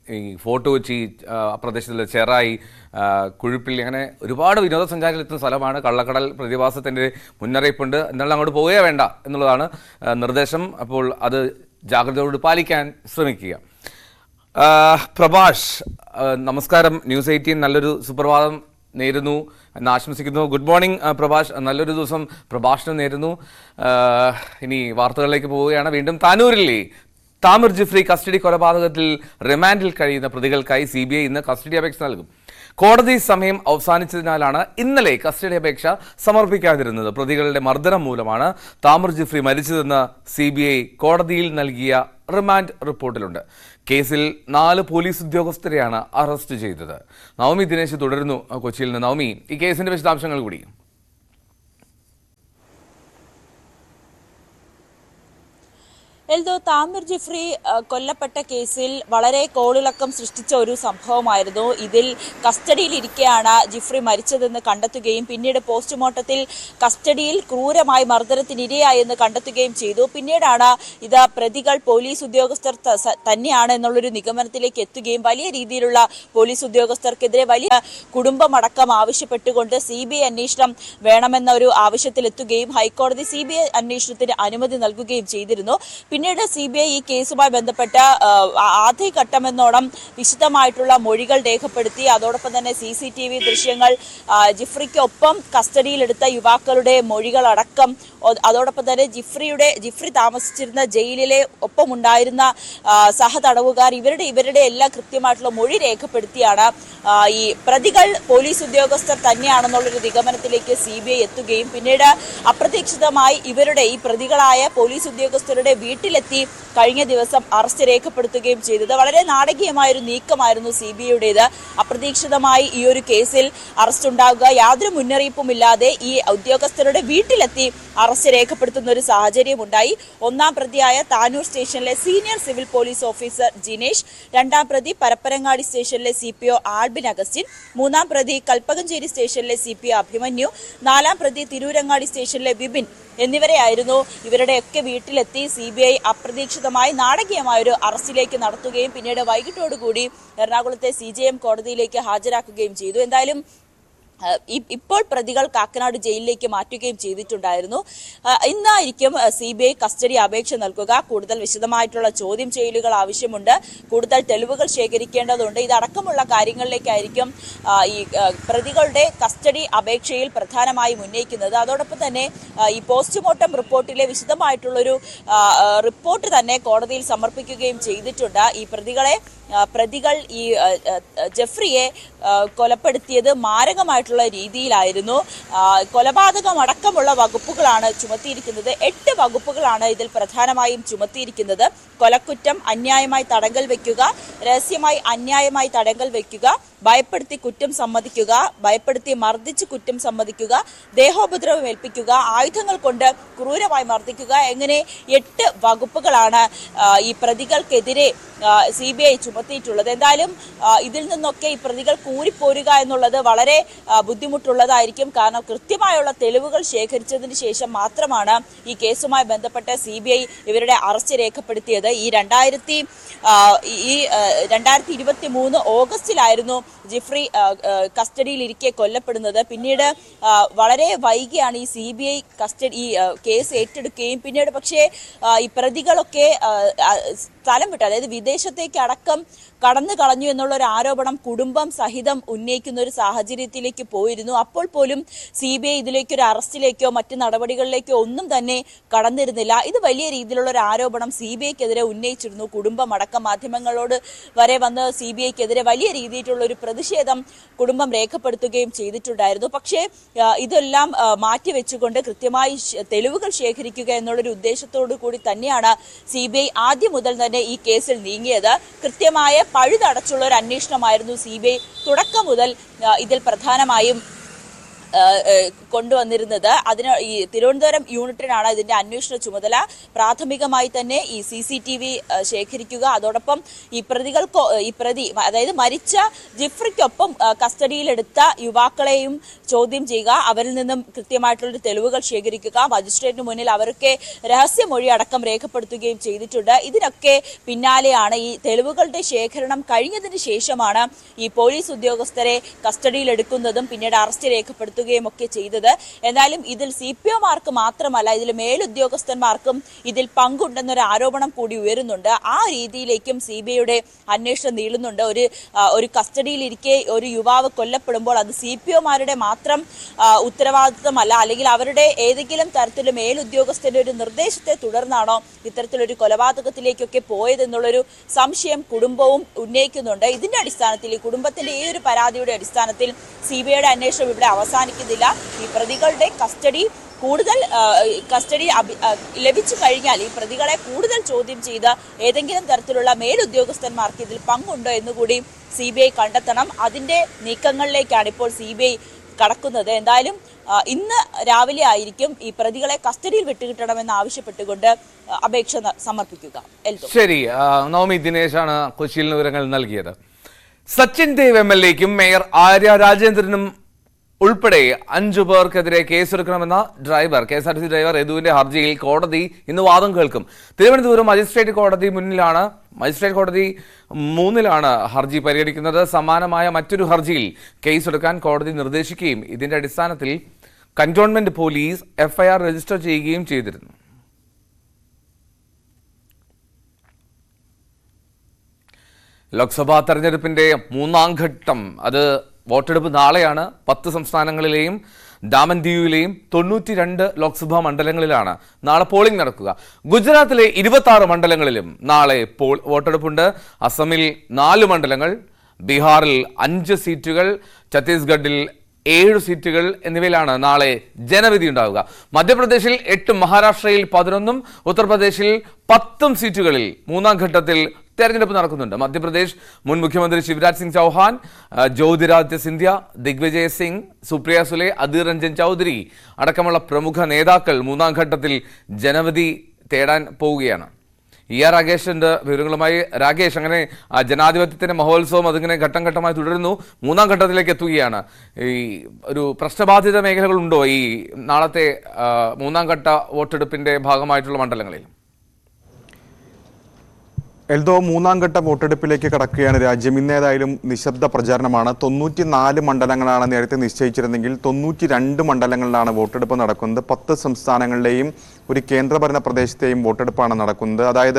ഈ ഫോർട്ട് കൊച്ചി പ്രദേശത്തുള്ള ചെറായി, കുഴിപ്പിള്ളി, അങ്ങനെ ഒരുപാട് വിനോദസഞ്ചാരികൾ എത്തുന്ന സ്ഥലമാണ്. കള്ളക്കടൽ പ്രതിഭാസത്തിൻ്റെ മുന്നറിയിപ്പുണ്ട്. എന്നാലും അങ്ങോട്ട് പോവുകയേ വേണ്ട എന്നുള്ളതാണ് നിർദ്ദേശം. അപ്പോൾ അത് ജാഗ്രതയോട് പാലിക്കാൻ ശ്രമിക്കുക. പ്രഭാഷ്, നമസ്കാരം. ന്യൂസ് 18 നല്ലൊരു സുപ്രഭാതം നേരുന്നു എന്ന് ആശംസിക്കുന്നു. ഗുഡ് മോർണിംഗ് പ്രഭാഷ്, നല്ലൊരു ദിവസം പ്രഭാഷണം നേരുന്നു. ഇനി വാർത്തകളിലേക്ക് പോവുകയാണ്. വീണ്ടും താനൂരിലെ താമിർ ജിഫ്രി കസ്റ്റഡി കൊലപാതകത്തിൽ റിമാൻഡിൽ കഴിയുന്ന പ്രതികൾക്കായി CBI ഇന്ന് കസ്റ്റഡി അപേക്ഷ നൽകും. കോടതി സമയം അവസാനിച്ചതിനാലാണ് ഇന്നലെ കസ്റ്റഡി അപേക്ഷ സമർപ്പിക്കാതിരുന്നത്. പ്രതികളുടെ മർദ്ദനം മൂലമാണ് താമിർ ജിഫ്രി മരിച്ചതെന്ന് CBI കോടതിയിൽ നൽകിയ റിമാൻഡ് റിപ്പോർട്ടിലുണ്ട്. കേസിൽ 4 പോലീസ് ഉദ്യോഗസ്ഥരെയാണ് അറസ്റ്റ് ചെയ്തത്. നവമി ദിനേശ് തുടരുന്നു കൊച്ചിയിൽ നിന്ന്. നവമി, ഈ കേസിന്റെ വിശദാംശങ്ങൾ കൂടി. എൽദോ, താമിർ ജിഫ്രി കൊല്ലപ്പെട്ട കേസിൽ വളരെ കോളിളക്കം സൃഷ്ടിച്ച ഒരു സംഭവമായിരുന്നു. ഇതിൽ കസ്റ്റഡിയിലിരിക്കെയാണ് ജിഫ്രി മരിച്ചതെന്ന് കണ്ടെത്തുകയും പിന്നീട് പോസ്റ്റ്മോർട്ടത്തിൽ കസ്റ്റഡിയിൽ ക്രൂരമായി മർദ്ദനത്തിനിരയായെന്ന് കണ്ടെത്തുകയും ചെയ്തു. പിന്നീടാണ് ഇത് പ്രതികൾ പോലീസ് ഉദ്യോഗസ്ഥർ തന്നെയാണ് എന്നുള്ളൊരു നിഗമനത്തിലേക്ക് എത്തുകയും വലിയ രീതിയിലുള്ള പോലീസ് ഉദ്യോഗസ്ഥർക്കെതിരെ വലിയ കുടുംബമടക്കം ആവശ്യപ്പെട്ടുകൊണ്ട് CBI അന്വേഷണം വേണമെന്ന ഒരു ആവശ്യത്തിലെത്തുകയും ഹൈക്കോടതി CBI അന്വേഷണത്തിന് അനുമതി നൽകുകയും ചെയ്തിരുന്നു. പിന്നീട് CBI ഈ കേസുമായി ബന്ധപ്പെട്ട ആദ്യഘട്ടമെന്നോണം വിശദമായിട്ടുള്ള മൊഴികൾ രേഖപ്പെടുത്തി. അതോടൊപ്പം തന്നെ CCTV ദൃശ്യങ്ങൾ, ജിഫ്രിക്കൊപ്പം കസ്റ്റഡിയിലെടുത്ത യുവാക്കളുടെ മൊഴികളടക്കം, അതോടൊപ്പം തന്നെ ജിഫ്രി താമസിച്ചിരുന്ന ജയിലിലെ ഒപ്പമുണ്ടായിരുന്ന സഹതടവുകാർ, ഇവരുടെ എല്ലാം കൃത്യമായിട്ടുള്ള മൊഴി രേഖപ്പെടുത്തിയാണ് ഈ പ്രതികൾ പോലീസ് ഉദ്യോഗസ്ഥർ തന്നെയാണെന്നുള്ളൊരു നിഗമനത്തിലേക്ക് CBI എത്തുകയും പിന്നീട് അപ്രതീക്ഷിതമായി ഈ പ്രതികളായ പോലീസ് ഉദ്യോഗസ്ഥരുടെ വീട്ടിലെത്തി കഴിഞ്ഞ ദിവസം അറസ്റ്റ് രേഖപ്പെടുത്തുകയും ചെയ്തത്. വളരെ നാടകീയമായൊരു നീക്കമായിരുന്നു CBIയുടേത്. അപ്രതീക്ഷിതമായി ഈ ഒരു കേസിൽ അറസ്റ്റ് ഉണ്ടാകുക, യാതൊരു മുന്നറിയിപ്പുമില്ലാതെ ഈ ഉദ്യോഗസ്ഥരുടെ വീട്ടിലെത്തി അറസ്റ്റ് രേഖപ്പെടുത്തുന്ന ഒരു സാഹചര്യം ഉണ്ടായി. 1-ാം പ്രതിയായ താനൂർ സ്റ്റേഷനിലെ senior civil police officer Jinesh, 2-ാം പ്രതി പരപ്പനങ്ങാടി സ്റ്റേഷനിലെ CPO ആൽബിൻ അഗസ്റ്റിൻ, 3-ാം പ്രതി കൽപ്പകഞ്ചേരി സ്റ്റേഷനിലെ CPO അഭിമന്യു, 4-ാം പ്രതി തിരൂരങ്ങാടി സ്റ്റേഷനിലെ വിപിൻ എന്നിവരെയായിരുന്നു ഇവരുടെയൊക്കെ വീട്ടിലെത്തി CBI അപ്രതീക്ഷിതമായി നാടകീയമായൊരു അറസ്റ്റിലേക്ക് നടത്തുകയും പിന്നീട് വൈകിട്ടോടുകൂടി എറണാകുളത്തെ CJM കോടതിയിലേക്ക് ഹാജരാക്കുകയും ചെയ്തു. എന്തായാലും ഇപ്പോൾ പ്രതികൾ കാക്കനാട് ജയിലിലേക്ക് മാറ്റുകയും ചെയ്തിട്ടുണ്ടായിരുന്നു. ഇന്നായിരിക്കും CBI കസ്റ്റഡി അപേക്ഷ നൽകുക. കൂടുതൽ വിശദമായിട്ടുള്ള ചോദ്യം ചെയ്യലുകൾ ആവശ്യമുണ്ട്, കൂടുതൽ തെളിവുകൾ ശേഖരിക്കേണ്ടതുണ്ട്. ഇതടക്കമുള്ള കാര്യങ്ങളിലേക്കായിരിക്കും ഈ പ്രതികളുടെ കസ്റ്റഡി അപേക്ഷയിൽ പ്രധാനമായും ഉന്നയിക്കുന്നത്. അതോടൊപ്പം തന്നെ ഈ പോസ്റ്റ്മോർട്ടം റിപ്പോർട്ടിലെ വിശദമായിട്ടുള്ളൊരു റിപ്പോർട്ട് തന്നെ കോടതിയിൽ സമർപ്പിക്കുകയും ചെയ്തിട്ടുണ്ട്. ഈ പ്രതികൾ ഈ ജഫ്രിയെ കൊലപ്പെടുത്തിയത് മാരകമായിട്ടുള്ള രീതിയിലായിരുന്നു. കൊലപാതകം അടക്കമുള്ള വകുപ്പുകളാണ് ചുമത്തിയിരിക്കുന്നത്. 8 വകുപ്പുകളാണ് ഇതിൽ പ്രധാനമായും ചുമത്തിയിരിക്കുന്നത്. കൊലക്കുറ്റം, അന്യായമായി തടങ്കൽ വയ്ക്കുക, രഹസ്യമായി അന്യായമായി തടങ്കൽ വയ്ക്കുക, ഭയപ്പെടുത്തി കുറ്റം സമ്മതിക്കുക, ഭയപ്പെടുത്തി മർദ്ദിച്ച് കുറ്റം സമ്മതിക്കുക, ദേഹോപദ്രവം ഏൽപ്പിക്കുക, ആയുധങ്ങൾ കൊണ്ട് ക്രൂരമായി മർദ്ദിക്കുക, എങ്ങനെ 8 വകുപ്പുകളാണ് ഈ പ്രതികൾക്കെതിരെ CBI ചുമത്തിയിട്ടുള്ളത്. എന്തായാലും ഇതിൽ നിന്നൊക്കെ ഈ പ്രതികൾ കൂരിപ്പോരുക എന്നുള്ളത് വളരെ ബുദ്ധിമുട്ടുള്ളതായിരിക്കും. കാരണം കൃത്യമായുള്ള തെളിവുകൾ ശേഖരിച്ചതിന് ശേഷം മാത്രമാണ് ഈ കേസുമായി ബന്ധപ്പെട്ട CBI ഇവരുടെ അറസ്റ്റ് രേഖപ്പെടുത്തിയത്. ഈ 2023 ഓഗസ്റ്റിലായിരുന്നു ജിഫ്രി കസ്റ്റഡിയിലിരിക്കെ കൊല്ലപ്പെടുന്നത്. പിന്നീട് വളരെ വൈകിയാണ് ഈ CBI കേസ് ഏറ്റെടുക്കുകയും പിന്നീട് പക്ഷേ ഈ പ്രതികളൊക്കെ സ്ഥലം വിട്ടു, അതായത് വിദേശത്തേക്ക് അടക്കം കടന്നു കളഞ്ഞു എന്നുള്ള ഒരു ആരോപണം കുടുംബം സഹിതം ഉന്നയിക്കുന്ന ഒരു സാഹചര്യത്തിലേക്ക് പോയിരുന്നു. അപ്പോൾ പോലും CBI ഇതിലേക്കൊരു അറസ്റ്റിലേക്കോ മറ്റു നടപടികളിലേക്കോ ഒന്നും തന്നെ കടന്നിരുന്നില്ല. ഇത് വലിയ രീതിയിലുള്ള ഒരു ആരോപണം CBIക്കെതിരെ ഉന്നയിച്ചിരുന്നു. കുടുംബം അടക്കം മാധ്യമങ്ങളോട് വരെ വന്ന് CBIക്കെതിരെ വലിയ രീതിയിലുള്ള ഒരു പ്രതിഷേധം കുടുംബം രേഖപ്പെടുത്തുകയും ചെയ്തിട്ടുണ്ടായിരുന്നു. പക്ഷേ ഇതെല്ലാം മാറ്റിവെച്ചുകൊണ്ട് കൃത്യമായി തെളിവുകൾ ശേഖരിക്കുക എന്നുള്ളൊരു ഉദ്ദേശത്തോടു കൂടി തന്നെയാണ് CBI ആദ്യം മുതൽ തന്നെ ഈ കേസിൽ നീങ്ങിയത്. കൃത്യമായ പഴുതടച്ചുള്ള ഒരു അന്വേഷണമായിരുന്നു CBI തുടക്കം മുതൽ ഇതിൽ പ്രധാനമായും കൊണ്ടുവന്നിരുന്നത്. ഈ തിരുവനന്തപുരം യൂണിറ്റിനാണ് ഇതിന്റെ അന്വേഷണ ചുമതല. പ്രാഥമികമായി തന്നെ ഈ CCTV ശേഖരിക്കുക, അതോടൊപ്പം ഈ പ്രതി അതായത് മരിച്ച ജിഫ്രിക്കൊപ്പം കസ്റ്റഡിയിലെടുത്ത യുവാക്കളെയും ചോദ്യം ചെയ്യുക, അവരിൽ നിന്നും കൃത്യമായിട്ടുള്ള തെളിവുകൾ ശേഖരിക്കുക, മജിസ്ട്രേറ്റിന് മുന്നിൽ അവരൊക്കെ രഹസ്യമൊഴി അടക്കം രേഖപ്പെടുത്തുകയും ചെയ്തിട്ടുണ്ട്. ഇതിനൊക്കെ പിന്നാലെയാണ് ഈ തെളിവുകളുടെ ശേഖരണം കഴിഞ്ഞതിന് ശേഷമാണ് ഈ പോലീസ് ഉദ്യോഗസ്ഥരെ കസ്റ്റഡിയിലെടുക്കുന്നതും പിന്നീട് അറസ്റ്റ് രേഖപ്പെടുത്തുകയും ഒക്കെ ചെയ്തത്. എന്നാലും ഇതിൽ CPOമാർക്ക് മാത്രമല്ല, ഇതിൽ മേലുദ്യോഗസ്ഥന്മാർക്കും ഇതിൽ പങ്കുണ്ടെന്നൊരു ആരോപണം കൂടി ഉയരുന്നുണ്ട്. ആ രീതിയിലേക്കും CBIയുടെ അന്വേഷണം നീളുന്നുണ്ട്. ഒരു കസ്റ്റഡിയിലിരിക്കെ ഒരു യുവാവ് കൊല്ലപ്പെടുമ്പോൾ അത് CPOമാരുടെ മാത്രം ഉത്തരവാദിത്വമല്ല, അല്ലെങ്കിൽ അവരുടെ ഏതെങ്കിലും തരത്തിൽ മേലുദ്യോഗസ്ഥന്റെ ഒരു നിർദ്ദേശത്തെ തുടർന്നാണോ ഇത്തരത്തിലൊരു കൊലപാതകത്തിലേക്കൊക്കെ പോയതെന്നുള്ളൊരു സംശയം കുടുംബവും ഉന്നയിക്കുന്നുണ്ട്. ഇതിന്റെ അടിസ്ഥാനത്തിൽ ഈ കുടുംബത്തിന്റെ ഈ ഒരു പരാതിയുടെ അടിസ്ഥാനത്തിൽ CBIയുടെ അന്വേഷണം ഇവിടെ അവസാനിക്കുന്നില്ല. ഈ പ്രതികളുടെ കസ്റ്റഡി ലഭിച്ചു കഴിഞ്ഞാൽ ഈ പ്രതികളെ കൂടുതൽ ചോദ്യം ചെയ്ത് ഏതെങ്കിലും തരത്തിലുള്ള മേലുദ്യോഗസ്ഥന്മാർക്ക് ഇതിൽ പങ്കുണ്ടോ എന്നുകൂടി CBI കണ്ടെത്തണം. അതിന്റെ നീക്കങ്ങളിലേക്കാണ് ഇപ്പോൾ CBI കടക്കുന്നത്. എന്തായാലും ഇന്ന് രാവിലെ ആയിരിക്കും ഈ പ്രതികളെ കസ്റ്റഡിയിൽ വിട്ടുകിട്ടണമെന്ന് ആവശ്യപ്പെട്ടുകൊണ്ട് അപേക്ഷ സമർപ്പിക്കുക. ശരി, നവമി ദിനേശാണ് കൊച്ചിയിൽ വിവരങ്ങൾ നൽകിയത്. സച്ചിൻ ദേവ് MLAക്കും മേയർ ആര്യ രാജേന്ദ്രനും ഉൾപ്പെടെ 5 പേർക്കെതിരെ കേസെടുക്കണമെന്ന KSRTC ഡ്രൈവർ യദുവിന്റെ ഹർജിയിൽ കോടതി ഇന്ന് വാദം കേൾക്കും. തിരുവനന്തപുരം മജിസ്ട്രേറ്റ് കോടതി 3 ഹർജി പരിഗണിക്കുന്നത്. സമാനമായ മറ്റൊരു ഹർജിയിൽ കേസെടുക്കാൻ കോടതി നിർദ്ദേശിക്കുകയും ഇതിന്റെ അടിസ്ഥാനത്തിൽ കന്റോൺമെന്റ് പോലീസ് FIR രജിസ്റ്റർ ചെയ്യുകയും ചെയ്തിരുന്നു. ലോക്സഭാ തെരഞ്ഞെടുപ്പിന്റെ 3ാം ഘട്ടം വോട്ടെടുപ്പ് നാളെയാണ്. 10 സംസ്ഥാനങ്ങളിലെയും ദാമൻ ദിയുവിലെയും 92 ലോക്സഭാ മണ്ഡലങ്ങളിലാണ് നാളെ പോളിംഗ് നടക്കുക. ഗുജറാത്തിലെ 26 മണ്ഡലങ്ങളിലും നാളെ വോട്ടെടുപ്പുണ്ട്. അസമിൽ 4 മണ്ഡലങ്ങൾ, ബീഹാറിൽ 5 സീറ്റുകൾ, ഛത്തീസ്ഗഡിൽ 7 സീറ്റുകൾ എന്നിവയിലാണ് നാളെ ജനവിധി ഉണ്ടാവുക. മധ്യപ്രദേശിൽ 8, മഹാരാഷ്ട്രയിൽ 11, ഉത്തർപ്രദേശിൽ 10 സീറ്റുകളിൽ 3ാം ഘട്ടത്തിൽ തെരഞ്ഞെടുപ്പ് നടക്കുന്നുണ്ട്. മധ്യപ്രദേശ് മുൻ മുഖ്യമന്ത്രി ശിവരാജ് സിംഗ് ചൗഹാൻ, ജ്യോതിരാദിത്യ സിന്ധ്യ, ദിഗ്വിജയ് സിംഗ്, സുപ്രിയ സുലെ, അധീർ രഞ്ജൻ ചൗധരി അടക്കമുള്ള പ്രമുഖ നേതാക്കൾ 3ാം ഘട്ടത്തിൽ ജനവിധി തേടാൻ പോവുകയാണ്. രാകേഷിന്റെ വിവരങ്ങളുമായി. രാകേഷ്, അങ്ങനെ ജനാധിപത്യത്തിന്റെ മഹോത്സവം അതിങ്ങനെ ഘട്ടം ഘട്ടമായി തുടരുന്നു. 3ാം ഘട്ടത്തിലേക്ക് എത്തുകയാണ്. ഈ ഒരു പ്രശ്നബാധിത മേഖലകളുണ്ടോ ഈ നാളത്തെ 3ാം ഘട്ട വോട്ടെടുപ്പിന്റെ ഭാഗമായിട്ടുള്ള മണ്ഡലങ്ങളിൽ? എൽദോ, 3ാം ഘട്ട വോട്ടെടുപ്പിലേക്ക് കടക്കുകയാണ് രാജ്യം. ഇന്നേതായാലും നിശബ്ദ പ്രചാരണമാണ്. 94 മണ്ഡലങ്ങളാണ് നേരത്തെ നിശ്ചയിച്ചിരുന്നെങ്കിൽ 92 മണ്ഡലങ്ങളിലാണ് വോട്ടെടുപ്പ് നടക്കുന്നത്. 10 സംസ്ഥാനങ്ങളിലെയും ഒരു കേന്ദ്രഭരണ പ്രദേശത്തെയും വോട്ടെടുപ്പാണ് നടക്കുന്നത്. അതായത്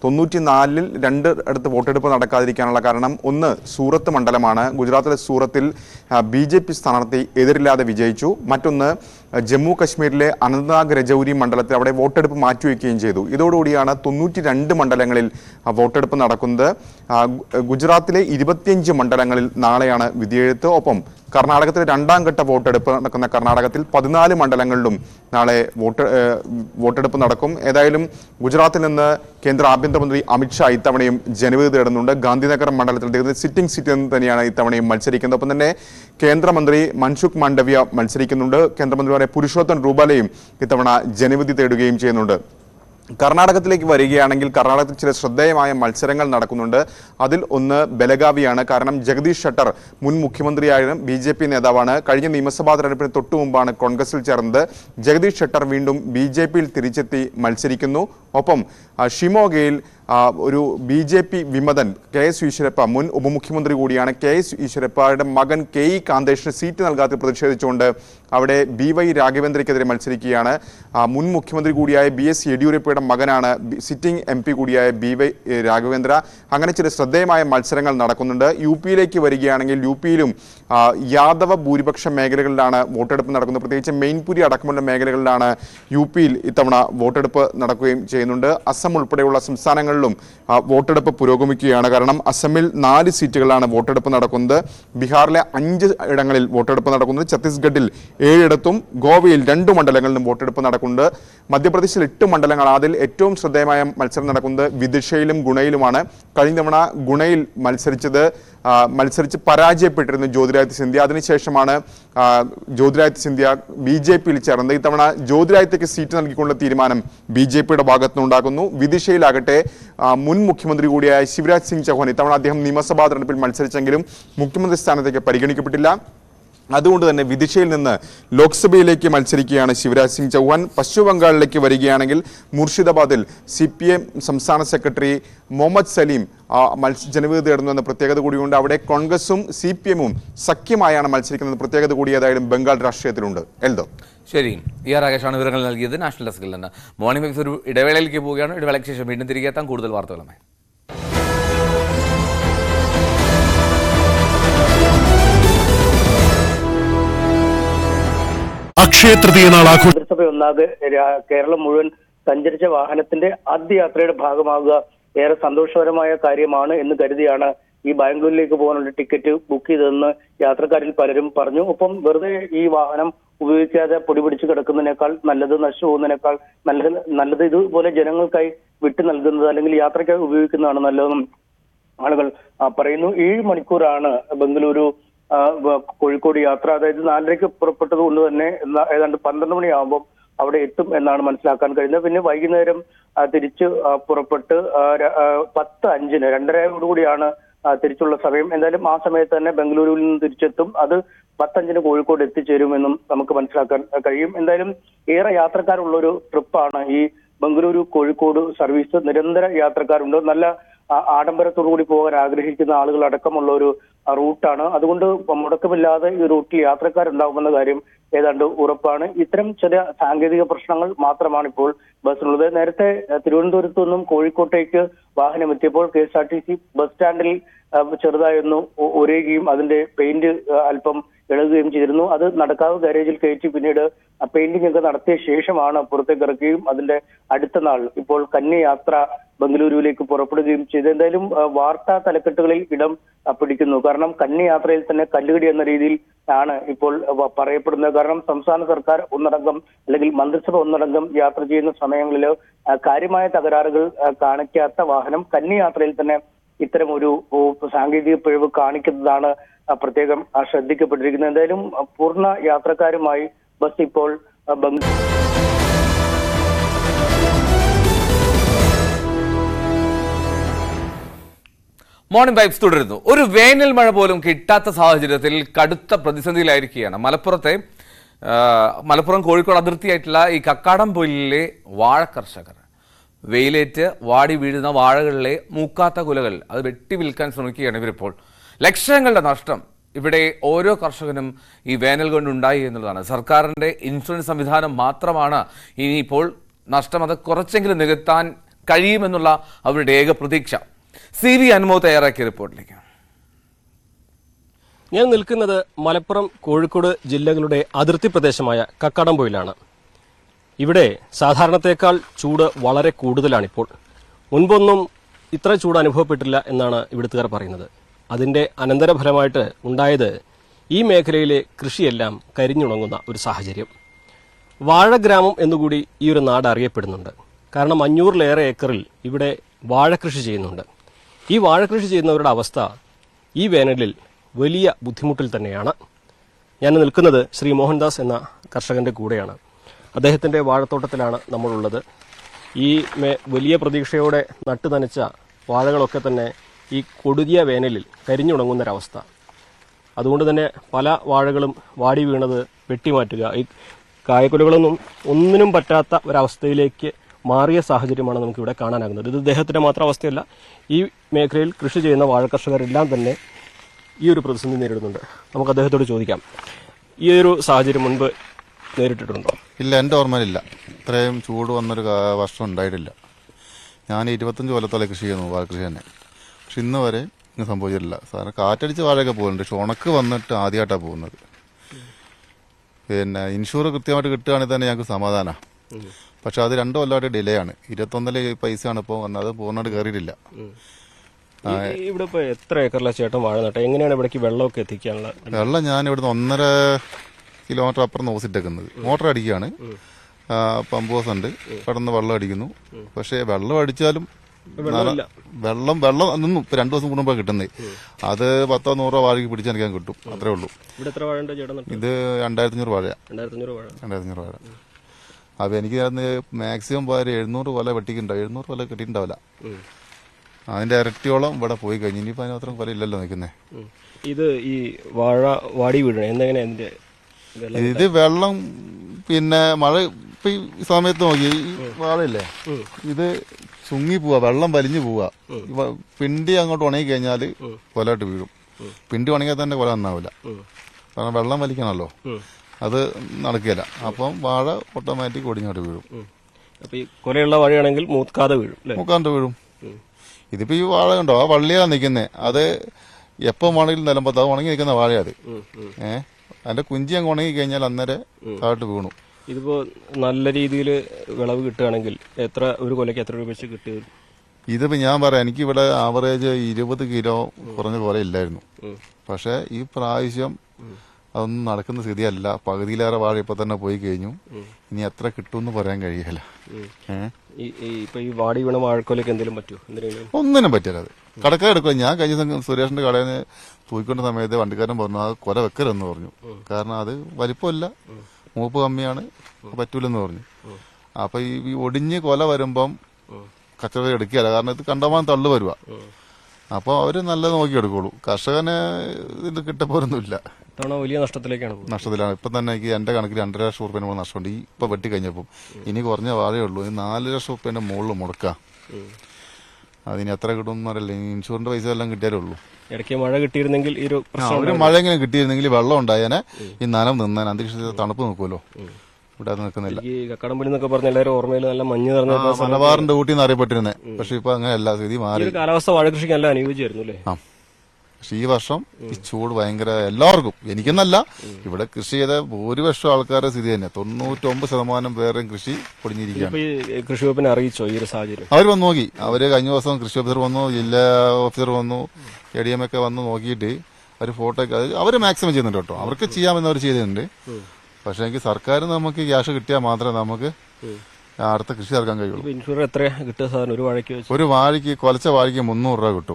94-ൽ 2 അടുത്ത് വോട്ടെടുപ്പ് നടക്കാതിരിക്കാനുള്ള കാരണം, ഒന്ന് സൂറത്ത് മണ്ഡലമാണ്. ഗുജറാത്തിലെ സൂറത്തിൽ BJP സ്ഥാനാർത്ഥി എതിരില്ലാതെ വിജയിച്ചു. മറ്റൊന്ന് ജമ്മു കശ്മീരിലെ അനന്ത്നാഗ് രജൌരി മണ്ഡലത്തിൽ അവിടെ വോട്ടെടുപ്പ് മാറ്റിവെക്കുകയും ചെയ്തു. ഇതോടുകൂടിയാണ് 92 മണ്ഡലങ്ങളിൽ വോട്ടെടുപ്പ് നടക്കുന്നത്. ഗുജറാത്തിലെ 25 മണ്ഡലങ്ങളിൽ നാളെയാണ് വിധിയെഴുത്ത്. ഒപ്പം കർണാടകത്തിലെ 2ാം ഘട്ട വോട്ടെടുപ്പ് നടക്കുന്ന കർണാടകത്തിൽ 14 മണ്ഡലങ്ങളിലും നാളെ വോട്ടെടുപ്പ് നടക്കും. ഏതായാലും ഗുജറാത്തിൽ നിന്ന് കേന്ദ്ര ആഭ്യന്തരമന്ത്രി അമിത്ഷാ ഇത്തവണയും ജനവിധി തേടുന്നുണ്ട്. ഗാന്ധിനഗർ മണ്ഡലത്തിൽ സിറ്റിംഗ് സീറ്റിൽ നിന്ന് തന്നെയാണ് ഇത്തവണയും മത്സരിക്കുന്നത്. ഒപ്പം തന്നെ കേന്ദ്രമന്ത്രി മൻസുഖ് മാണ്ഡവ്യ മത്സരിക്കുന്നുണ്ട്. കേന്ദ്രമന്ത്രിമാരെ പുരുഷോത്തം രൂപാലയും ഇത്തവണ ജനവിധി തേടുകയും ചെയ്യുന്നുണ്ട്. കർണാടകത്തിലേക്ക് വരികയാണെങ്കിൽ കർണാടകത്തിൽ ചില ശ്രദ്ധേയമായ മത്സരങ്ങൾ നടക്കുന്നുണ്ട്. അതിൽ ഒന്ന് ബലഗാവിയാണ്. കാരണം ജഗദീഷ് ഷട്ടർ മുൻ മുഖ്യമന്ത്രിയായ BJP നേതാവാണ്. കഴിഞ്ഞ നിയമസഭാ തെരഞ്ഞെടുപ്പിന് തൊട്ടു മുമ്പാണ് കോൺഗ്രസിൽ ചേർന്നത്. ജഗദീഷ് ഷട്ടർ വീണ്ടും BJPയിൽ തിരിച്ചെത്തി മത്സരിക്കുന്നു. ഒപ്പം ഷിമോഗയിൽ ഒരു BJP വിമതൻ KS ഈശ്വരപ്പ, മുൻ ഉപമുഖ്യമന്ത്രി കൂടിയാണ്, KS ഈശ്വരപ്പയുടെ മകൻ KE കാന്തേഷിന് സീറ്റ് നൽകാതെ പ്രതിഷേധിച്ചുകൊണ്ട് അവിടെ BY രാഘവേന്ദ്രയ്ക്കെതിരെ മത്സരിക്കുകയാണ്. മുൻ മുഖ്യമന്ത്രി കൂടിയായ BS യെഡിയൂരപ്പയുടെ മകനാണ് സിറ്റിംഗ് MP കൂടിയായ BY രാഘവേന്ദ്ര. അങ്ങനെ ചില ശ്രദ്ധേയമായ മത്സരങ്ങൾ നടക്കുന്നുണ്ട്. UPയിലേക്ക് വരികയാണെങ്കിൽ UPയിലും യാദവ ഭൂരിപക്ഷ മേഖലകളിലാണ് വോട്ടെടുപ്പ് നടക്കുന്നത്. പ്രത്യേകിച്ച് മെയിൻപുരി അടക്കമുള്ള മേഖലകളിലാണ് UPയിൽ ഇത്തവണ വോട്ടെടുപ്പ് നടക്കുകയും ചെയ്യുന്നുണ്ട്. അസം ഉൾപ്പെടെയുള്ള സംസ്ഥാനങ്ങളിലും വോട്ടെടുപ്പ് പുരോഗമിക്കുകയാണ്. കാരണം അസമിൽ 4 സീറ്റുകളിലാണ് വോട്ടെടുപ്പ് നടക്കുന്നത്. ബീഹാറിലെ 5 ഇടങ്ങളിൽ വോട്ടെടുപ്പ് നടക്കുന്നത്. ഛത്തീസ്ഗഡിൽ 7 ഇടത്തും ഗോവയിൽ 2 മണ്ഡലങ്ങളിലും വോട്ടെടുപ്പ് നടക്കുന്നുണ്ട്. മധ്യപ്രദേശിൽ 8 മണ്ഡലങ്ങൾ. അതിൽ ഏറ്റവും ശ്രദ്ധേയമായ മത്സരം നടക്കുന്നത് വിദിഷയിലും ഗുണയിലുമാണ്. കഴിഞ്ഞ തവണ ഗുണയിൽ മത്സരിച്ച് പരാജയപ്പെട്ടിരുന്നു ജ്യോതിരാദിത്യ സിന്ധ്യ. അതിനുശേഷമാണ് ജ്യോതിരാദിത്യ സിന്ധ്യ BJP-യിൽ ചേർന്നത്. ഇത്തവണ ജ്യോതിരാദിത്യക്ക് സീറ്റ് നൽകിക്കൊണ്ടുള്ള തീരുമാനം BJP-യുടെ ഭാഗത്തുനിന്നുണ്ടാകുന്നു. വിദിശയിലാകട്ടെ മുൻ മുഖ്യമന്ത്രി കൂടിയായ ശിവരാജ് സിംഗ് ചൗഹാൻ, ഇത്തവണ അദ്ദേഹം നിയമസഭാ തെരഞ്ഞെടുപ്പിൽ മത്സരിച്ചെങ്കിലും മുഖ്യമന്ത്രി സ്ഥാനത്തേക്ക് പരിഗണിക്കപ്പെട്ടില്ല. അതുകൊണ്ട് തന്നെ വിദിശയിൽ നിന്ന് ലോക്സഭയിലേക്ക് മത്സരിക്കുകയാണ് ശിവരാജ് സിംഗ് ചൗഹാൻ. പശ്ചിമ ബംഗാളിലേക്ക് വരികയാണെങ്കിൽ മുർഷിദാബാദിൽ CPM സംസ്ഥാന സെക്രട്ടറി മുഹമ്മദ് സലീം ജനവിധി തേടുന്നു എന്ന പ്രത്യേകത കൂടിയുണ്ട്. അവിടെ കോൺഗ്രസും CPM-ഉം സഖ്യമായാണ് മത്സരിക്കുന്നത് പ്രത്യേകത കൂടി ഏതായാലും ബംഗാൾ രാഷ്ട്രീയത്തിലുണ്ട്. എൽദോ. ശരി, രാകേഷാണ് വിവരങ്ങൾ നൽകിയത് നാഷണൽ ഡെസ്കിൽ നിന്ന്. മോർണിംഗ് വൈബ്സ് ഒരു ഇടവേളയിലേക്ക് പോവുകയാണ്. ഇടവേളയ്ക്ക് ശേഷം വീണ്ടും തിരികെ എത്താൻ കൂടുതൽ വാർത്തകളുമായി. അക്ഷയ തൃതീയ നാൾ മന്ത്രിസഭ ഒന്നാകെ കേരളം മുഴുവൻ സഞ്ചരിച്ച വാഹനത്തിന്റെ ആദ്യ യാത്രയുടെ ഭാഗമാകുക ഏറെ സന്തോഷകരമായ കാര്യമാണ് എന്ന് കരുതിയാണ് ഈ ബാംഗ്ലൂരിലേക്ക് പോകാനുള്ള ടിക്കറ്റ് ബുക്ക് ചെയ്തതെന്ന് യാത്രക്കാരിൽ പലരും പറഞ്ഞു. ഒപ്പം വെറുതെ ഈ വാഹനം ഉപയോഗിക്കാതെ പൊടി പിടിച്ച് കിടക്കുന്നതിനേക്കാൾ നല്ലത്, നശിച്ചു പോകുന്നതിനേക്കാൾ നല്ലത് ഇതുപോലെ ജനങ്ങൾക്കായി വിട്ടു നൽകുന്നത് അല്ലെങ്കിൽ യാത്രയ്ക്കായി ഉപയോഗിക്കുന്നതാണ് നല്ലതെന്നും ആളുകൾ പറയുന്നു. 7 മണിക്കൂറാണ് ബംഗളൂരു കോഴിക്കോട് യാത്ര. അതായത് 4:30 പുറപ്പെട്ടത് കൊണ്ട് തന്നെ ഏതാണ്ട് 12 മണിയാകുമ്പോൾ അവിടെ എത്തും എന്നാണ് മനസ്സിലാക്കാൻ കഴിയുന്നത്. പിന്നെ വൈകുന്നേരം തിരിച്ച് പുറപ്പെട്ട് 10:05 2:30 തിരിച്ചുള്ള സമയം. എന്തായാലും ആ സമയത്ത് തന്നെ ബംഗളൂരുവിൽ നിന്ന് തിരിച്ചെത്തും. അത് 10:05 കോഴിക്കോട് എത്തിച്ചേരുമെന്നും നമുക്ക് മനസ്സിലാക്കാൻ കഴിയും. എന്തായാലും ഏറെ യാത്രക്കാരുള്ള ഒരു ട്രിപ്പാണ് ഈ ബംഗളൂരു കോഴിക്കോട് സർവീസ്. നിരന്തര യാത്രക്കാരുണ്ട്. നല്ല ആഡംബരത്തോടുകൂടി പോകാൻ ആഗ്രഹിക്കുന്ന ആളുകൾ അടക്കമുള്ള ഒരു റൂട്ടാണ്. അതുകൊണ്ട് മുടക്കമില്ലാതെ ഈ റൂട്ടിൽ യാത്രക്കാരുണ്ടാകുമെന്ന കാര്യം ഏതാണ്ട് ഉറപ്പാണ്. ഇത്തരം ചില സാങ്കേതിക പ്രശ്നങ്ങൾ മാത്രമാണ് ഇപ്പോൾ ബസ്സിനുള്ളത്. നേരത്തെ തിരുവനന്തപുരത്തു നിന്നും കോഴിക്കോട്ടേക്ക് വാഹനം എത്തിയപ്പോൾ KSRTC ബസ് സ്റ്റാൻഡിൽ ചെറുതായൊന്ന് ഉരയുകയും അതിന്റെ പെയിന്റ് അല്പം ഇളകുകയും ചെയ്തിരുന്നു. അത് നടക്കാവ് ഗാരേജിൽ കയറ്റി പിന്നീട് പെയിന്റിംഗ് ഒക്കെ നടത്തിയ ശേഷമാണ് പുറത്തേക്ക് ഇറക്കുകയും അതിന്റെ അടുത്ത നാൾ ഇപ്പോൾ കന്നി യാത്ര ബംഗളൂരുവിലേക്ക് പുറപ്പെടുകയും ചെയ്തു. എന്തായാലും വാർത്താ തലക്കെട്ടുകളിൽ ഇടം പിടിക്കുന്നു. കാരണം കന്നി യാത്രയിൽ തന്നെ കല്ലുകടി എന്ന രീതിയിൽ ആണ് ഇപ്പോൾ പറയപ്പെടുന്നത്. കാരണം സംസ്ഥാന സർക്കാർ ഒന്നടങ്കം അല്ലെങ്കിൽ മന്ത്രിസഭ ഒന്നടങ്കം യാത്ര ചെയ്യുന്ന സമയങ്ങളിൽ കാര്യമായ തകരാറുകൾ കാണിക്കാത്ത വാഹനം കന്നി യാത്രയിൽ തന്നെ ഇത്തരം ഒരു സാങ്കേതിക പിഴവ് കാണിക്കുന്നതാണ് പ്രത്യേകം ശ്രദ്ധിക്കപ്പെട്ടിരിക്കുന്നത്. എന്തായാലും പൂർണ്ണ യാത്രക്കാരുമായി ബസ് ഇപ്പോൾ മോർണിംഗ് വൈബ്സ് തുടരുന്നു. ഒരു വേനൽ മഴ പോലും കിട്ടാത്ത സാഹചര്യത്തിൽ കടുത്ത പ്രതിസന്ധിയിലായിരിക്കുകയാണ് മലപ്പുറം കോഴിക്കോട് അതിർത്തിയായിട്ടുള്ള ഈ കക്കാടംപൊയിലിലെ വാഴ കർഷകർ. വെയിലേറ്റ് വാടി വീഴുന്ന വാഴകളിലെ മൂക്കാത്ത കുലകൾ അത് വെട്ടി വിൽക്കാൻ ശ്രമിക്കുകയാണ് ഇവരിപ്പോൾ. ലക്ഷങ്ങളുടെ നഷ്ടം ഇവിടെ ഓരോ കർഷകനും ഈ വേനൽ കൊണ്ടുണ്ടായി എന്നുള്ളതാണ്. സർക്കാരിൻ്റെ ഇൻഷുറൻസ് സംവിധാനം മാത്രമാണ് ഇനിയിപ്പോൾ നഷ്ടം അത് കുറച്ചെങ്കിലും നികത്താൻ കഴിയുമെന്നുള്ള അവരുടെ ഏക പ്രതീക്ഷ. CV അനുമോദ് തയ്യാറാക്കിയ റിപ്പോർട്ടിലേക്ക്. ഞാൻ നിൽക്കുന്നത് മലപ്പുറം കോഴിക്കോട് ജില്ലകളുടെ അതിർത്തി പ്രദേശമായ കക്കാടംപൊയിലാണ്. ഇവിടെ സാധാരണത്തേക്കാൾ ചൂട് വളരെ കൂടുതലാണിപ്പോൾ. മുൻപൊന്നും ഇത്ര ചൂട് അനുഭവപ്പെട്ടില്ല എന്നാണ് ഇവിടുത്തുകാർ പറയുന്നത്. അതിൻ്റെ അനന്തരഫലമായിട്ട് ഉണ്ടായത് ഈ മേഖലയിലെ കൃഷിയെല്ലാം കരിഞ്ഞുണങ്ങുന്ന ഒരു സാഹചര്യം. വാഴഗ്രാമം എന്നുകൂടി ഈ ഒരു നാട് അറിയപ്പെടുന്നുണ്ട്. കാരണം 500-ലേറെ ഏക്കറിൽ ഇവിടെ വാഴകൃഷി ചെയ്യുന്നുണ്ട്. ഈ വാഴകൃഷി ചെയ്യുന്നവരുടെ അവസ്ഥ ഈ വേനലിൽ വലിയ ബുദ്ധിമുട്ടിൽ തന്നെയാണ്. ഞാൻ നിൽക്കുന്നത് ശ്രീ മോഹൻദാസ് എന്ന കർഷകന്റെ കൂടെയാണ്. അദ്ദേഹത്തിൻ്റെ വാഴത്തോട്ടത്തിലാണ് നമ്മളുള്ളത്. ഈ വലിയ പ്രതീക്ഷയോടെ നട്ടു നനച്ച വാഴകളൊക്കെ തന്നെ ഈ കൊടിയ വേനലിൽ കരിഞ്ഞുണങ്ങുന്നൊരവസ്ഥ. അതുകൊണ്ട് തന്നെ പല വാഴകളും വാടി വീണത് വെട്ടിമാറ്റുക, ഈ കായക്കുലകളൊന്നും ഒന്നിനും പറ്റാത്ത ഒരവസ്ഥയിലേക്ക് മാറിയ സാഹചര്യമാണ് നമുക്കിവിടെ കാണാനാകുന്നത്. ഇത് ഇദ്ദേഹത്തിൻ്റെ മാത്രം അവസ്ഥയല്ല, ഈ മേഖലയിൽ കൃഷി ചെയ്യുന്ന വാഴ കർഷകരെല്ലാം തന്നെ ഈ ഒരു പ്രതിസന്ധി നേരിടുന്നുണ്ട്. നമുക്ക് അദ്ദേഹത്തോട് ചോദിക്കാം, ഈ ഒരു സാഹചര്യം മുൻപ് നേരിട്ടിട്ടുണ്ടോ? ഇല്ല, എൻ്റെ ഓർമ്മയിലില്ല. ഇത്രയും ചൂട് വന്നൊരു വർഷം ഉണ്ടായിട്ടില്ല. ഞാൻ 25 കൊല്ലത്തോളം കൃഷി ചെയ്യുന്നു, വാഴ കൃഷി തന്നെ. പക്ഷെ ഇന്ന് വരെ ഇങ്ങനെ സംഭവിച്ചിട്ടില്ല. സാറിന് കാറ്റടിച്ച് വാഴയൊക്കെ പോകുന്നുണ്ട്, പക്ഷെ ഉണക്ക് വന്നിട്ട് ആദ്യമായിട്ടാണ് പോകുന്നത്. പിന്നെ ഇൻഷുർ കൃത്യമായിട്ട് കിട്ടുകയാണെങ്കിൽ തന്നെ ഞങ്ങൾക്ക് സമാധാനമാണ്. പക്ഷെ അത് 2 കൊല്ലമായിട്ട് ഡിലേ ആണ്. 21 പൈസയാണ് ഇപ്പോൾ വന്നത്, പൂർണ്ണമായിട്ട് കയറിയിട്ടില്ല. ഇവിടെ ഇപ്പോൾ എത്ര ഏക്കറിലെ ചേട്ടൻ വാഴ നട്ടെ? എങ്ങനെയാണ് ഇവിടേക്ക് വെള്ളമൊക്കെ എത്തിക്കാനുള്ള? വെള്ളം ഞാൻ ഇവിടുന്ന് 1.5 കിലോമീറ്റർ അപ്പുറം നോസിട്ടേക്കുന്നത്. മോട്ടർ അടിക്കുകയാണ്, പമ്പ് ഹൗസ് ഉണ്ട്, കടന്ന് വെള്ളം അടിക്കുന്നു. പക്ഷേ വെള്ളം അടിച്ചാലും വെള്ളം നിന്നും ഇപ്പൊ 2 ദിവസം കൂടുമ്പോ കിട്ടുന്നത്. അത് 10-100 വാഴയ്ക്ക് പിടിച്ചെടുക്കാൻ കിട്ടും, അത്രേ ഉള്ളൂ. ഇത് 2500 വാഴ. 2500 വാഴ. അപ്പൊ എനിക്ക് മാക്സിമം പോയാൽ 700 കൊല വെട്ടിക്കുണ്ടാവും. 700 കൊല കിട്ടിയിട്ടുണ്ടാവില്ല. അതിന്റെ ഇരട്ടിയോളം ഇവിടെ പോയി കഴിഞ്ഞു. ഇനിയിപ്പോ അതിനത്രയും കൊല ഇല്ലല്ലോ നിൽക്കുന്നേ. ഇത് ഈ വാഴ വാടി വീഴണം എന്തെങ്ങനെ? ഇത് വെള്ളം പിന്നെ മഴ ഇപ്പൊ ഈ സമയത്ത് നോക്കി ഈ വാഴയില്ലേ, ഇത് ചുങ്ങി പോവാ, വെള്ളം വലിഞ്ഞു പോവാ. പിണ്ടി അങ്ങോട്ട് ഉണങ്ങി കഴിഞ്ഞാല് കൊലയിട്ട് വീഴും. പിണ്ടി ഉണങ്ങിയാൽ തന്നെ കൊല നന്നാവില്ല, കാരണം വെള്ളം വലിക്കണമല്ലോ. അത് നടക്കില്ല. അപ്പം വാഴ ഓട്ടോമാറ്റിക് ഒടിഞ്ഞോട്ട് വീഴും. അപ്പൊ ഈ കൊലയുള്ള വാഴയാണെങ്കിൽ മൂക്കാതെ വീഴും. ഇതിപ്പോ ഈ വാഴ കണ്ടോ, ആ വള്ളിയാണ് നിൽക്കുന്നത്. അത് എപ്പം വേണമെങ്കിലും നിലമ്പത്ത് അത് ഉണങ്ങി നിൽക്കുന്ന വാഴയത്. അതിന്റെ കുഞ്ചി അങ്ങ് ഉണങ്ങി കഴിഞ്ഞാൽ അന്നേരം താഴോട്ട് വീണു. ഇതിപ്പോ നല്ല രീതിയിൽ വിളവ് കിട്ടുകയാണെങ്കിൽ ഒരു കൊലയ്ക്ക് എത്ര രൂപ വെച്ച് കിട്ടും? ഇതിപ്പോ ഞാൻ പറയാം, എനിക്കിവിടെ ആവറേജ് 20 കിലോ കുറഞ്ഞ പോലെ ഇല്ലായിരുന്നു. പക്ഷെ ഈ പ്രാവശ്യം അതൊന്നും നടക്കുന്ന സ്ഥിതിയല്ല. പകുതിയിലേറെ വാഴ ഇപ്പൊ തന്നെ പോയി കഴിഞ്ഞു. ഇനി എത്ര കിട്ടുമെന്ന് പറയാൻ കഴിയില്ല. ഇപ്പൊ ഈ വാടി വീണ വാഴക്കൊലയ്ക്ക് എന്തെങ്കിലും പറ്റുമോ? ഒന്നിനും പറ്റില്ല. അത് കടക്കാരെടുക്കുക. ഞാൻ കഴിഞ്ഞ ദിവസം സുരേഷിന്റെ കടയിൽ നിന്ന് തൂക്കിക്കൊണ്ട സമയത്ത് വണ്ടിക്കാരൻ പറഞ്ഞു അത് കൊല വെക്കരുതെന്ന് പറഞ്ഞു. കാരണം അത് വലിപ്പമില്ല, മൂപ്പ് കമ്മിയാണ്, പറ്റൂലെന്ന് പറഞ്ഞു. അപ്പൊ ഈ ഒടിഞ്ഞ് കൊല വരുമ്പം കച്ചവടം എടുക്കുകയല്ല, കാരണം ഇത് കണ്ടമാനം തള്ളു വരുക. അപ്പോൾ അവര് നല്ലത് നോക്കി എടുക്കുള്ളൂ. കർഷകന് ഇത് കിട്ടപ്പോരൊന്നുമില്ല. വലിയ നഷ്ടത്തിലാണ്. ഇപ്പൊ തന്നെ എനിക്ക് എന്റെ കണക്കിൽ 2.5 ലക്ഷം റുപ്യ നഷ്ടമുണ്ട്. ഈ ഇപ്പൊ വെട്ടി കഴിഞ്ഞപ്പോൾ ഇനി കുറഞ്ഞ വാഴയേ ഉള്ളൂ. 4 ലക്ഷം റുപ്യന്റെ മുകളിൽ മുടക്കാം. അതിന് എത്ര കിട്ടുമെന്ന് അറിയില്ല. ഇൻഷുറൻസ് പൈസ എല്ലാം കിട്ടിയാലേ ഉള്ളൂ. ഇടയ്ക്ക് മഴ കിട്ടിയിരുന്നെങ്കിൽ ഒരു മഴ എങ്ങനെ കിട്ടിയിരുന്നെങ്കിൽ വെള്ളം ഉണ്ടായാനെ ഈ നനം നിന്നാൻ അന്തരീക്ഷത്തിൽ തണുപ്പ് നിൽക്കുമല്ലോ. ഇവിടെ അത് നിൽക്കുന്നില്ല. കക്കാടംപൊലി എന്നൊക്കെ പറഞ്ഞ എല്ലാവരും ഓർമ്മയിൽ നല്ല മഞ്ഞ് നിറഞ്ഞ മലബാറിന്റെ ഊട്ടി എന്ന് അറിയപ്പെട്ടിരുന്നേ. പക്ഷെ ഇപ്പൊ അങ്ങനെയല്ല, സ്ഥിതി മാറി. കാലാവസ്ഥ വാഴ കൃഷിക്ക് നല്ല അനുയോജ്യമായിരുന്നു അല്ലേ? പക്ഷെ ഈ വർഷം ഈ ചൂട് ഭയങ്കര എല്ലാവർക്കും, എനിക്കെന്നല്ല, ഇവിടെ കൃഷി ചെയ്ത ഭൂരിപക്ഷം ആൾക്കാരുടെ സ്ഥിതി തന്നെ. 99% പേരും കൃഷി പൊടിഞ്ഞിരിക്കുകയാണ്. കൃഷി വകുപ്പിനെ അറിയിച്ചോ ഈ ഒരു സാഹചര്യം? അവർ വന്ന് നോക്കി. അവര് കഴിഞ്ഞ ദിവസം കൃഷി ഓഫീസർ വന്നു, ജില്ലാ ഓഫീസർ വന്നു, ADM ഒക്കെ വന്ന് നോക്കിയിട്ട് അവർ ഫോട്ടോ ഒക്കെ അവര് മാക്സിമം ചെയ്യുന്നുണ്ട് കേട്ടോ. അവർക്ക് ചെയ്യാമെന്ന് അവർ ചെയ്തിട്ടുണ്ട്. പക്ഷെ എനിക്ക് സർക്കാർ നമുക്ക് ക്യാഷ് കിട്ടിയാൽ മാത്രമേ നമുക്ക് അടുത്ത കൃഷി ഇറക്കാൻ കഴിയുള്ളൂ. ഇൻഷുറൻസ് എത്ര കിട്ടുക സാധനം ഒരു വാഴയ്ക്ക്? ഒരു വാഴയ്ക്ക് കൊലച്ച വാഴയ്ക്ക് 300 രൂപ കിട്ടും.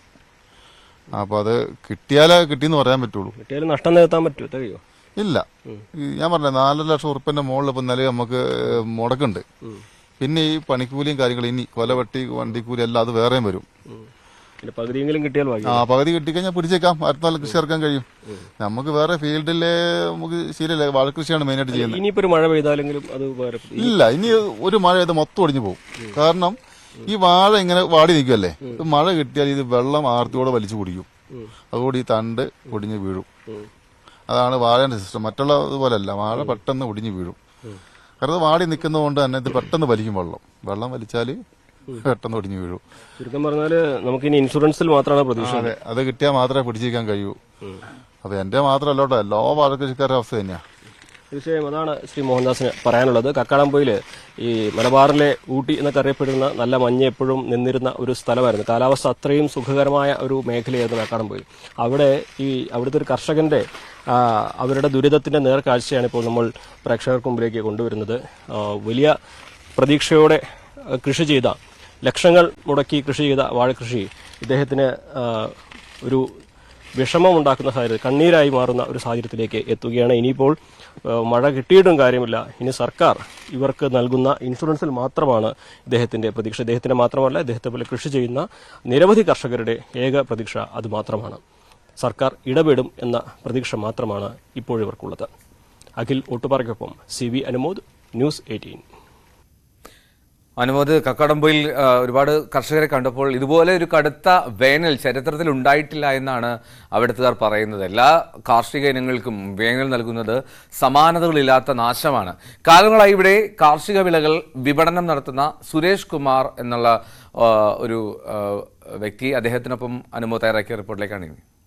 അപ്പൊ അത് കിട്ടിയാലേ കിട്ടിയെന്ന് പറയാൻ പറ്റുള്ളൂ. കിട്ടിയാലും നഷ്ടം നികത്താൻ പറ്റുമോ? കഴിയോ? ഇല്ല. ഞാൻ പറഞ്ഞ 4 ലക്ഷം റുപ്യന്റെ മുകളിൽ ഇപ്പൊ നിലവിൽ നമുക്ക് മുടക്കുണ്ട്. പിന്നെ ഈ പണിക്കൂലിയും കാര്യങ്ങളും, ഇനി കൊല വെട്ടി വണ്ടിക്കൂലി എല്ലാം അത് വേറെയും വരും. പകുതിയെങ്കിലും കിട്ടിയാൽ പകുതി കിട്ടിക്കഴിഞ്ഞാൽ പിടിച്ചേക്കാം. അടുത്ത നാൾ കൃഷി ഇറക്കാൻ കഴിയും. നമുക്ക് വേറെ ഫീൽഡിലെ നമുക്ക് ശരിയല്ലേ, വാഴകൃഷിയാണ് മെയിനായിട്ട് ചെയ്യുന്നത്. ഇനിയിപ്പോ ഒരു മഴ പെയ്താലെങ്കിലും അത് ഇല്ല. ഇനി ഒരു മഴ ചെയ്ത് മൊത്തം ഒടിഞ്ഞു പോകും. കാരണം ഈ വാഴ ഇങ്ങനെ വാടി നിൽക്കുമല്ലേ, മഴ കിട്ടിയാൽ ഇത് വെള്ളം ആർത്തിയോടെ വലിച്ചു കുടിക്കും. അതുകൂടി ഈ തണ്ട് ഒടിഞ്ഞ് വീഴും. അതാണ് വാഴേന്റെ സിസ്റ്റം. മറ്റുള്ള ഇതുപോലല്ല, വാഴ പെട്ടെന്ന് ഒടിഞ്ഞു വീഴും. കാരണം വാടി നിൽക്കുന്നതുകൊണ്ട് തന്നെ ഇത് പെട്ടെന്ന് വലിക്കും. വെള്ളം വലിച്ചാല് പെട്ടെന്ന് ഒടിഞ്ഞു വീഴും. ചുരുക്കം പറഞ്ഞാല് നമുക്ക് ഇനി ഇൻഷുറൻസിൽ മാത്രമാണ് പ്രതീക്ഷ. അതെ, അത് കിട്ടിയാൽ മാത്രമേ പിടിച്ചിരിക്കാൻ കഴിയൂ. അപ്പൊ എന്റെ മാത്രമല്ലോട്ടോ, എല്ലാ വാഴകൃഷിക്കാരുടെ അവസ്ഥ തന്നെയാണ്. തീർച്ചയായും അതാണ് ശ്രീ മോഹൻദാസിന് പറയാനുള്ളത്. കക്കാടംപൊയില് ഈ മലബാറിലെ ഊട്ടി എന്നൊക്കെ അറിയപ്പെടുന്ന നല്ല മഞ്ഞ് എപ്പോഴും നിന്നിരുന്ന ഒരു സ്ഥലമായിരുന്നു. കാലാവസ്ഥ അത്രയും സുഖകരമായ ഒരു മേഖലയായിരുന്നു കക്കാടംപൊയിൽ. അവിടുത്തെ ഒരു കർഷകന്റെ അവരുടെ ദുരിതത്തിന്റെ നേർക്കാഴ്ചയാണ് ഇപ്പോൾ നമ്മൾ പ്രേക്ഷകർക്ക് മുമ്പിലേക്ക് കൊണ്ടുവരുന്നത്. വലിയ പ്രതീക്ഷയോടെ കൃഷി ചെയ്ത, ലക്ഷങ്ങൾ മുടക്കി കൃഷി ചെയ്ത വാഴകൃഷി ഇദ്ദേഹത്തിന് ഒരു വിഷമമുണ്ടാക്കുന്ന സാഹചര്യം, കണ്ണീരായി മാറുന്ന ഒരു സാഹചര്യത്തിലേക്ക് എത്തുകയാണ്. ഇനിയിപ്പോൾ മഴ കിട്ടിയിട്ടും കാര്യമില്ല. ഇനി സർക്കാർ ഇവർക്ക് നൽകുന്ന ഇൻഷുറൻസിൽ മാത്രമാണ് ഇദ്ദേഹത്തിന്റെ പ്രതീക്ഷ. ഇദ്ദേഹത്തിന്റെ മാത്രമല്ല, ഇദ്ദേഹത്തെ പോലെ കൃഷി ചെയ്യുന്ന നിരവധി കർഷകരുടെ ഏക പ്രതീക്ഷ അത് മാത്രമാണ്. സർക്കാർ ഇടപെടും എന്ന പ്രതീക്ഷ മാത്രമാണ് ഇപ്പോഴിവർക്കുള്ളത്. അഖിൽ ഒട്ടുപാറയ്ക്കൊപ്പം CV അനുമോദ്, ന്യൂസ് 18. അനുമോദ്, കക്കാടംപൊയിൽ ഒരുപാട് കർഷകരെ കണ്ടപ്പോൾ ഇതുപോലെ ഒരു കടുത്ത വേനൽ ചരിത്രത്തിൽ ഉണ്ടായിട്ടില്ല എന്നാണ് അവിടുത്തുകാർ പറയുന്നത്. എല്ലാ കാർഷിക ഇനങ്ങൾക്കും വേനൽ നൽകുന്നത് സമാനതകളില്ലാത്ത നാശമാണ്. കാലങ്ങളായി ഇവിടെ കാർഷിക വിളകൾ വിപണനം നടത്തുന്ന സുരേഷ് കുമാർ എന്നുള്ള ഒരു വ്യക്തി, അദ്ദേഹത്തിനൊപ്പം അനുമോദ് തയ്യാറാക്കിയ റിപ്പോർട്ടിലേക്കാണ്.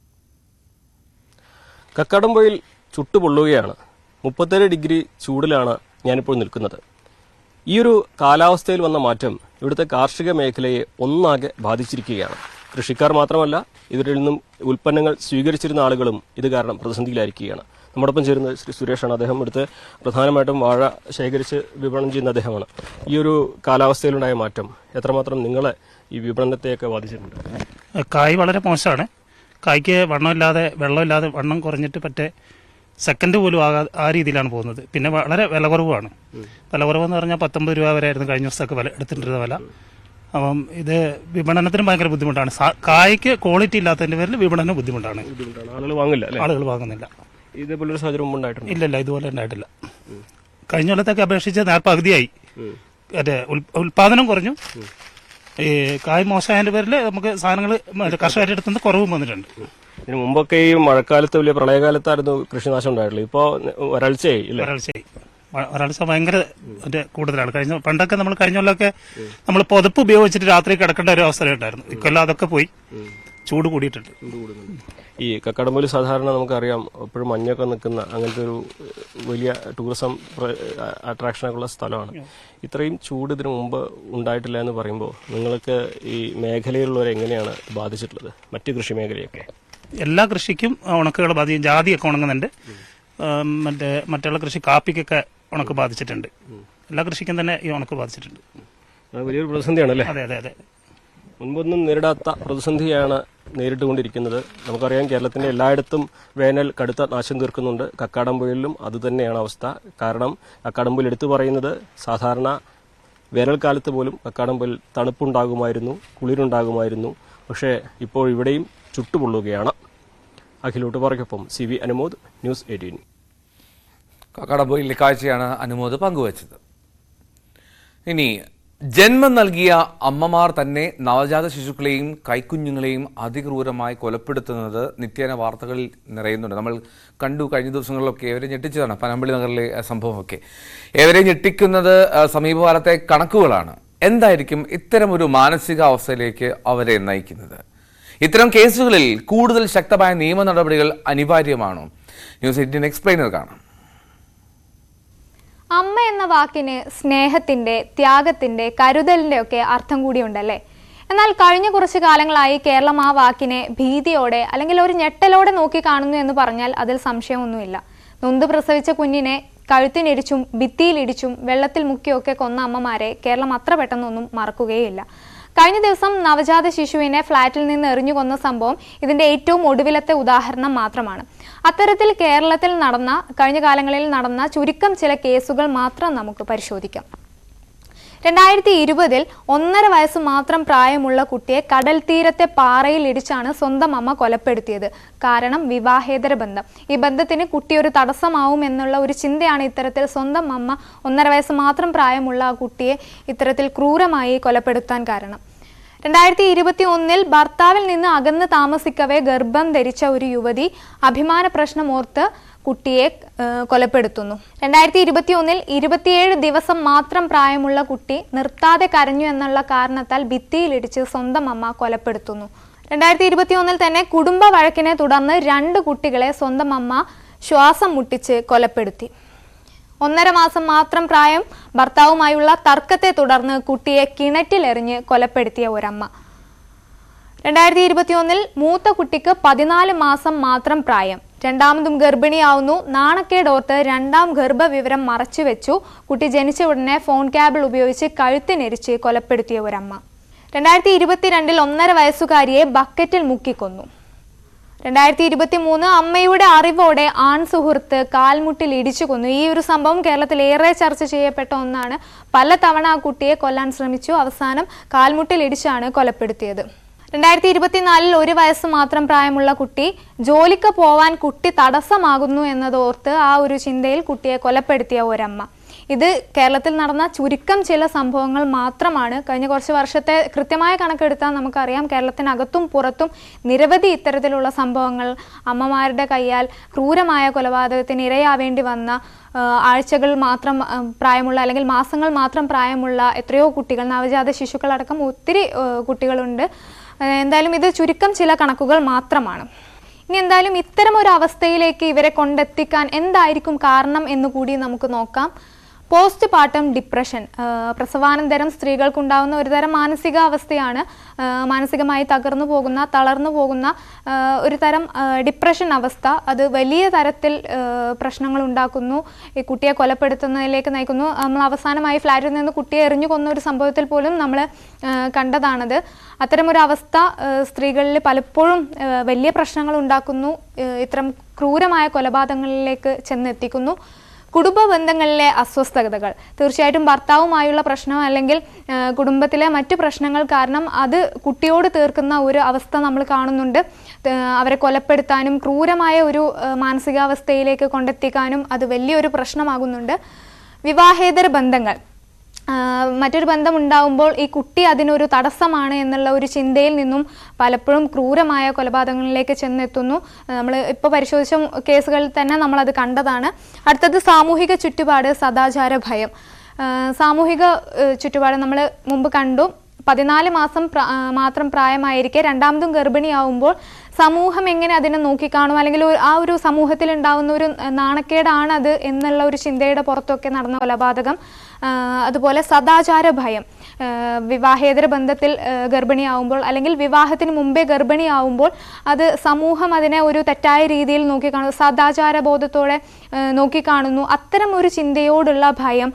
കക്കാടംപൊയിൽ ചുട്ടുപൊള്ളുകയാണ്. 37 ഡിഗ്രി ചൂടിലാണ് ഞാനിപ്പോൾ നിൽക്കുന്നത്. ഈ ഒരു കാലാവസ്ഥയിൽ വന്ന മാറ്റം ഇവിടുത്തെ കാർഷിക മേഖലയെ ഒന്നാകെ ബാധിച്ചിരിക്കുകയാണ്. കൃഷിക്കാർ മാത്രമല്ല, ഇവരിൽ നിന്നും ഉൽപ്പന്നങ്ങൾ സ്വീകരിച്ചിരുന്ന ആളുകളും ഇത് കാരണം പ്രതിസന്ധിയിലായിരിക്കുകയാണ്. നമ്മോടൊപ്പം ചേരുന്ന ശ്രീ സുരേഷാണ്. അദ്ദേഹം ഇവിടുത്തെ പ്രധാനമായിട്ടും വാഴ ശേഖരിച്ച് വിപണനം ചെയ്യുന്ന അദ്ദേഹമാണ്. ഈ ഒരു കാലാവസ്ഥയിലുണ്ടായ മാറ്റം എത്രമാത്രം നിങ്ങളെ ഈ വിപണനത്തെയൊക്കെ ബാധിച്ചിട്ടുണ്ട്? കായ് വളരെ മോശമാണ്. കായ്ക്ക് വണ്ണമില്ലാതെ വെള്ളമില്ലാതെ വണ്ണം കുറഞ്ഞിട്ട് പറ്റേ സെക്കൻഡ് പോലും ആ രീതിയിലാണ് പോകുന്നത്. പിന്നെ വളരെ വില കുറവാണ്. വില കുറവെന്ന് പറഞ്ഞാൽ 19 രൂപ വരെ ആയിരുന്നു കഴിഞ്ഞ ദിവസമൊക്കെ വില എടുത്തിട്ടിരുന്ന വില. അപ്പം ഇത് വിപണനത്തിന് ഭയങ്കര ബുദ്ധിമുട്ടാണ്. കായ്ക്ക് ക്വാളിറ്റി ഇല്ലാത്തതിൻ്റെ പേരിൽ വിപണനം ബുദ്ധിമുട്ടാണ്. ആളുകൾ വാങ്ങില്ല അല്ലേ? ആളുകൾ വാങ്ങുന്നില്ല. ഇതേപോലൊരു സാഹചര്യം ഉണ്ടായിട്ടുണ്ട്? ഇല്ലല്ല, ഇതുപോലെ ഉണ്ടായിട്ടില്ല. കഴിഞ്ഞ കൊല്ലത്തൊക്കെ അപേക്ഷിച്ച് പകുതിയായി. മറ്റേ ഉൽപാദനം കുറഞ്ഞു. ഈ കായ് മോശമായതിൻ്റെ പേരിൽ നമുക്ക് സാധനങ്ങൾ കർഷകരുടെ അടുത്ത് നിന്ന് കുറവും വന്നിട്ടുണ്ട്. ഇതിന് മുമ്പൊക്കെ ഈ മഴക്കാലത്ത് വലിയ പ്രളയകാലത്തായിരുന്നു കൃഷിനാശം ഉണ്ടായിട്ടുള്ളത്. ഇപ്പോൾ വരൾച്ചയായി. വരൾച്ച ഭയങ്കര കൂടുതലാണ്. പണ്ടൊക്കെ നമ്മൾ കഴിഞ്ഞ കൊല്ലമൊക്കെ നമ്മൾ പുതപ്പ് ഉപയോഗിച്ചിട്ട് രാത്രി കിടക്കേണ്ട ഒരു അവസരം ഉണ്ടായിരുന്നു. ഇക്കൊല്ലം അതൊക്കെ പോയി, ചൂട് കൂടിയിട്ടുണ്ട്. ഈ കക്കാടംപൊയിൽ സാധാരണ നമുക്കറിയാം എപ്പോഴും മഞ്ഞൊക്കെ നിൽക്കുന്ന അങ്ങനത്തെ ഒരു വലിയ ടൂറിസം അട്രാക്ഷനൊക്കെ ഉള്ള സ്ഥലമാണ്. ഇത്രയും ചൂട് ഇതിനു മുമ്പ് ഉണ്ടായിട്ടില്ല എന്ന് പറയുമ്പോൾ നിങ്ങൾക്ക് ഈ മേഖലയിലുള്ളവരെ എങ്ങനെയാണ് ബാധിച്ചിട്ടുള്ളത്? മറ്റ് കൃഷി മേഖലയൊക്കെ? എല്ലാ കൃഷിക്കും ഉണക്കുകൾ ബാധിക്കും. ജാതിയൊക്കെ ഉണങ്ങുന്നുണ്ട്. മറ്റുള്ള കൃഷി കാപ്പിക്കൊക്കെ ഉണക്ക് ബാധിച്ചിട്ടുണ്ട്. എല്ലാ കൃഷിക്കും തന്നെ ഈ ഉണക്ക് ബാധിച്ചിട്ടുണ്ട്. വലിയൊരു പ്രതിസന്ധിയാണല്ലേ? അതെ അതെ അതെ. മുൻപൊന്നും നേരിടാത്ത പ്രതിസന്ധിയാണ് നേരിട്ടുകൊണ്ടിരിക്കുന്നത്. നമുക്കറിയാം കേരളത്തിന്റെ എല്ലായിടത്തും വേനൽ കടുത്ത നാശം തീർക്കുന്നുണ്ട്. കക്കാടംപൊയിലും അതുതന്നെയാണ് അവസ്ഥ. കാരണം കക്കാടംപൊയിൽ എടുത്തു പറയുന്നത് സാധാരണ വേനൽക്കാലത്ത് പോലും കക്കാടംപൊയിൽ തണുപ്പുണ്ടാകുമായിരുന്നു, കുളിരുണ്ടാകുമായിരുന്നു. പക്ഷേ ഇപ്പോൾ ഇവിടെയും ചുട്ടുപൊള്ളുകയാണ്. അഖിലൂട്ടുപാറയ്ക്കൊപ്പം CV അനുമോദ്, ന്യൂസ് 18. കക്കാടംപൊയിലെ കാഴ്ചയാണ് അനുമോദ് പങ്കുവച്ചത്. ഇനി ജന്മം നൽകിയ അമ്മമാർ തന്നെ നവജാത ശിശുക്കളെയും കൈക്കുഞ്ഞുങ്ങളെയും അതിക്രൂരമായി കൊലപ്പെടുത്തുന്നത് നിത്യേന വാർത്തകളിൽ നിറയുന്നുണ്ട്. നമ്മൾ കണ്ടു കഴിഞ്ഞ ദിവസങ്ങളിലൊക്കെ ഏവരെ ഞെട്ടിച്ചതാണ് പനമ്പള്ളി നഗറിലെ സംഭവമൊക്കെ. ഏവരെ ഞെട്ടിക്കുന്നത് സമീപകാലത്തെ കണക്കുകളാണ്. എന്തായിരിക്കും ഇത്തരം ഒരു മാനസികാവസ്ഥയിലേക്ക് അവരെ നയിക്കുന്നത്? ഇത്തരം കേസുകളിൽ കൂടുതൽ ശക്തമായ നിയമ നടപടികൾ അനിവാര്യമാണോ? ന്യൂസ് 18 എക്സ്പ്ലെയിനർ കാണാം. അമ്മ എന്ന വാക്കിന് സ്നേഹത്തിന്റെ, ത്യാഗത്തിന്റെ, കരുതലിന്റെ ഒക്കെ അർത്ഥം കൂടിയുണ്ടല്ലേ? എന്നാൽ കഴിഞ്ഞ കുറച്ചു കാലങ്ങളായി കേരളം ആ വാക്കിനെ ഭീതിയോടെ അല്ലെങ്കിൽ ഒരു ഞെട്ടലോടെ നോക്കി കാണുന്നു എന്ന് പറഞ്ഞാൽ അതിൽ സംശയമൊന്നുമില്ല. നൊന്ത് പ്രസവിച്ച കുഞ്ഞിനെ കഴുത്തിനിടിച്ചും ഭിത്തിയിലിടിച്ചും വെള്ളത്തിൽ മുക്കിയൊക്കെ കൊന്ന അമ്മമാരെ കേരളം അത്ര പെട്ടെന്നൊന്നും മറക്കുകയില്ല. കഴിഞ്ഞ ദിവസം നവജാത ശിശുവിനെ ഫ്ളാറ്റിൽ നിന്ന് എറിഞ്ഞു കൊന്ന സംഭവം ഇതിന്റെ ഏറ്റവും ഒടുവിലത്തെ ഉദാഹരണം മാത്രമാണ്. അത്തരത്തിൽ കേരളത്തിൽ കഴിഞ്ഞ കാലങ്ങളിൽ നടന്ന ചുരുക്കം ചില കേസുകൾ മാത്രം നമുക്ക് പരിശോധിക്കാം. 2020 1.5 വയസ്സ് മാത്രം പ്രായമുള്ള കുട്ടിയെ കടൽ തീരത്തെ പാറയിൽ ഇടിച്ചാണ് സ്വന്തം അമ്മ കൊലപ്പെടുത്തിയത്. കാരണം വിവാഹേതര ബന്ധം. ഈ ബന്ധത്തിന് കുട്ടി ഒരു തടസ്സമാവും എന്നുള്ള ഒരു ചിന്തയാണ് ഇത്തരത്തിൽ സ്വന്തം അമ്മ 1.5 വയസ്സ് മാത്രം പ്രായമുള്ള ആ കുട്ടിയെ ഇത്തരത്തിൽ ക്രൂരമായി കൊലപ്പെടുത്താൻ കാരണം. 2021 ഭർത്താവിൽ നിന്ന് അകന്ന് താമസിക്കവേ ഗർഭം ധരിച്ച ഒരു യുവതി അഭിമാന പ്രശ്നമോർത്ത് കുട്ടിയെ കൊലപ്പെടുത്തുന്നു. 2021 27 ദിവസം മാത്രം പ്രായമുള്ള കുട്ടി നിർത്താതെ കരഞ്ഞു എന്നുള്ള കാരണത്താൽ ഭിത്തിയിലിടിച്ച് സ്വന്തം അമ്മ കൊലപ്പെടുത്തുന്നു. 2021 തന്നെ കുടുംബ വഴക്കിനെ തുടർന്ന് 2 കുട്ടികളെ സ്വന്തം അമ്മ ശ്വാസം മുട്ടിച്ച് കൊലപ്പെടുത്തി. 1.5 മാസം മാത്രം പ്രായം ഭർത്താവുമായുള്ള തർക്കത്തെ തുടർന്ന് കുട്ടിയെ കിണറ്റിലെറിഞ്ഞ് കൊലപ്പെടുത്തിയ ഒരമ്മ. 2021 മൂത്ത കുട്ടിക്ക് 14 മാസം മാത്രം പ്രായം. രണ്ടാമതും ഗർഭിണിയാവുന്നു. നാണക്കേടോർത്ത് 2ാം ഗർഭവിവരം മറച്ചുവെച്ചു. കുട്ടി ജനിച്ച ഉടനെ ഫോൺ കേബിൾ ഉപയോഗിച്ച് കഴുത്തിനെരിച്ച് കൊലപ്പെടുത്തിയ ഒരമ്മ. 2022 1.5 വയസ്സുകാരിയെ ബക്കറ്റിൽ മുക്കിക്കൊന്നു. 2023 അമ്മയുടെ അറിവോടെ ആൺ സുഹൃത്ത് കാൽമുട്ടിൽ ഇടിച്ചു കൊന്നു. ഈ ഒരു സംഭവം കേരളത്തിൽ ഏറെ ചർച്ച ചെയ്യപ്പെട്ട ഒന്നാണ്. പലതവണ ആ കുട്ടിയെ കൊല്ലാൻ ശ്രമിച്ചു. അവസാനം കാൽമുട്ടിൽ ഇടിച്ചാണ് കൊലപ്പെടുത്തിയത്. 2024 1 വയസ്സ് മാത്രം പ്രായമുള്ള കുട്ടി ജോലിക്ക് പോവാൻ കുട്ടി തടസ്സമാകുന്നു എന്നതോർത്ത് ആ ഒരു ചിന്തയിൽ കുട്ടിയെ കൊലപ്പെടുത്തിയ ഒരമ്മ. ഇത് കേരളത്തിൽ നടന്ന ചുരുക്കം ചില സംഭവങ്ങൾ മാത്രമാണ്. കഴിഞ്ഞ കുറച്ച് വർഷത്തെ കൃത്യമായ കണക്കെടുത്താൽ നമുക്കറിയാം കേരളത്തിനകത്തും പുറത്തും നിരവധി ഇത്തരത്തിലുള്ള സംഭവങ്ങൾ അമ്മമാരുടെ കയ്യാൽ ക്രൂരമായ കൊലപാതകത്തിന് ഇരയാവേണ്ടി വന്ന ആഴ്ചകൾ മാത്രം പ്രായമുള്ള അല്ലെങ്കിൽ മാസങ്ങൾ മാത്രം പ്രായമുള്ള എത്രയോ കുട്ടികൾ, നവജാത ശിശുക്കളടക്കം ഒത്തിരി കുട്ടികളുണ്ട്. എന്തായാലും ഇത് ചുരുക്കം ചില കണക്കുകൾ മാത്രമാണ്. ഇനി എന്തായാലും ഇത്തരം ഒരു അവസ്ഥയിലേക്ക് ഇവരെ കൊണ്ടെത്തിക്കാൻ എന്തായിരിക്കും കാരണം എന്നുകൂടി നമുക്ക് നോക്കാം. പോസ്റ്റ് പാർട്ടം ഡിപ്രഷൻ, പ്രസവാനന്തരം സ്ത്രീകൾക്കുണ്ടാകുന്ന ഒരുതരം മാനസികാവസ്ഥയാണ്. മാനസികമായി തളർന്നു പോകുന്ന ഒരു തരം ഡിപ്രഷൻ അവസ്ഥ. അത് വലിയ തരത്തിൽ പ്രശ്നങ്ങൾ ഉണ്ടാക്കുന്നു, ഈ കുട്ടിയെ കൊലപ്പെടുത്തുന്നതിലേക്ക് നയിക്കുന്നു. നമ്മൾ അവസാനമായി ഫ്ലാറ്റിൽ നിന്ന് കുട്ടിയെ എറിഞ്ഞു കൊന്ന ഒരു സംഭവത്തിൽ പോലും നമ്മൾ കണ്ടതാണത്. അത്തരമൊരു അവസ്ഥ സ്ത്രീകളിൽ പലപ്പോഴും വലിയ പ്രശ്നങ്ങൾ ഉണ്ടാക്കുന്നു, ഇത്തരം ക്രൂരമായ കൊലപാതകങ്ങളിലേക്ക് ചെന്നെത്തിക്കുന്നു. കുടുംബ ബന്ധങ്ങളിലെ അസ്വസ്ഥതകൾ, തീർച്ചയായിട്ടും ഭർത്താവുമായുള്ള പ്രശ്നം അല്ലെങ്കിൽ കുടുംബത്തിലെ മറ്റു പ്രശ്നങ്ങൾ കാരണം അത് കുട്ടിയോട് തീർക്കുന്ന ഒരു അവസ്ഥ നമ്മൾ കാണുന്നുണ്ട്. അവരെ കൊലപ്പെടുത്താനും ക്രൂരമായ ഒരു മാനസികാവസ്ഥയിലേക്ക് കൊണ്ടെത്തിക്കാനും അത് വലിയൊരു പ്രശ്നമാകുന്നുണ്ട്. വിവാഹേതര ബന്ധങ്ങൾ, മറ്റൊരു ബന്ധം ഉണ്ടാവുമ്പോൾ ഈ കുട്ടി അതിനൊരു തടസ്സമാണ് എന്നുള്ള ഒരു ചിന്തയിൽ നിന്നും പലപ്പോഴും ക്രൂരമായ കൊലപാതകങ്ങളിലേക്ക് ചെന്നെത്തുന്നു. നമ്മൾ ഇപ്പോൾ പരിശോധിച്ച കേസുകളിൽ തന്നെ നമ്മളത് കണ്ടതാണ്. അടുത്തത് സാമൂഹിക ചുറ്റുപാട്, സദാചാര ഭയം. സാമൂഹിക ചുറ്റുപാട് നമ്മൾ മുമ്പ് കണ്ടു. 14 മാസം മാത്രം പ്രായമായിരിക്കെ രണ്ടാമതും ഗർഭിണിയാവുമ്പോൾ സമൂഹം എങ്ങനെ അതിനെ നോക്കിക്കാണും, അല്ലെങ്കിൽ ആ ഒരു സമൂഹത്തിൽ ഉണ്ടാവുന്ന ഒരു നാണക്കേടാണത് എന്നുള്ള ഒരു ചിന്തയുടെ പുറത്തൊക്കെ നടന്ന കൊലപാതകം. അതുപോലെ സദാചാര ഭയം, വിവാഹേതര ബന്ധത്തിൽ ഗർഭിണിയാവുമ്പോൾ അല്ലെങ്കിൽ വിവാഹത്തിന് മുമ്പേ ഗർഭിണിയാവുമ്പോൾ അത് സമൂഹം അതിനെ ഒരു തെറ്റായ രീതിയിൽ നോക്കിക്കാണുന്നു, സദാചാര ബോധത്തോടെ നോക്കിക്കാണുന്നു. അത്തരം ഒരു ചിന്തയോടുള്ള ഭയം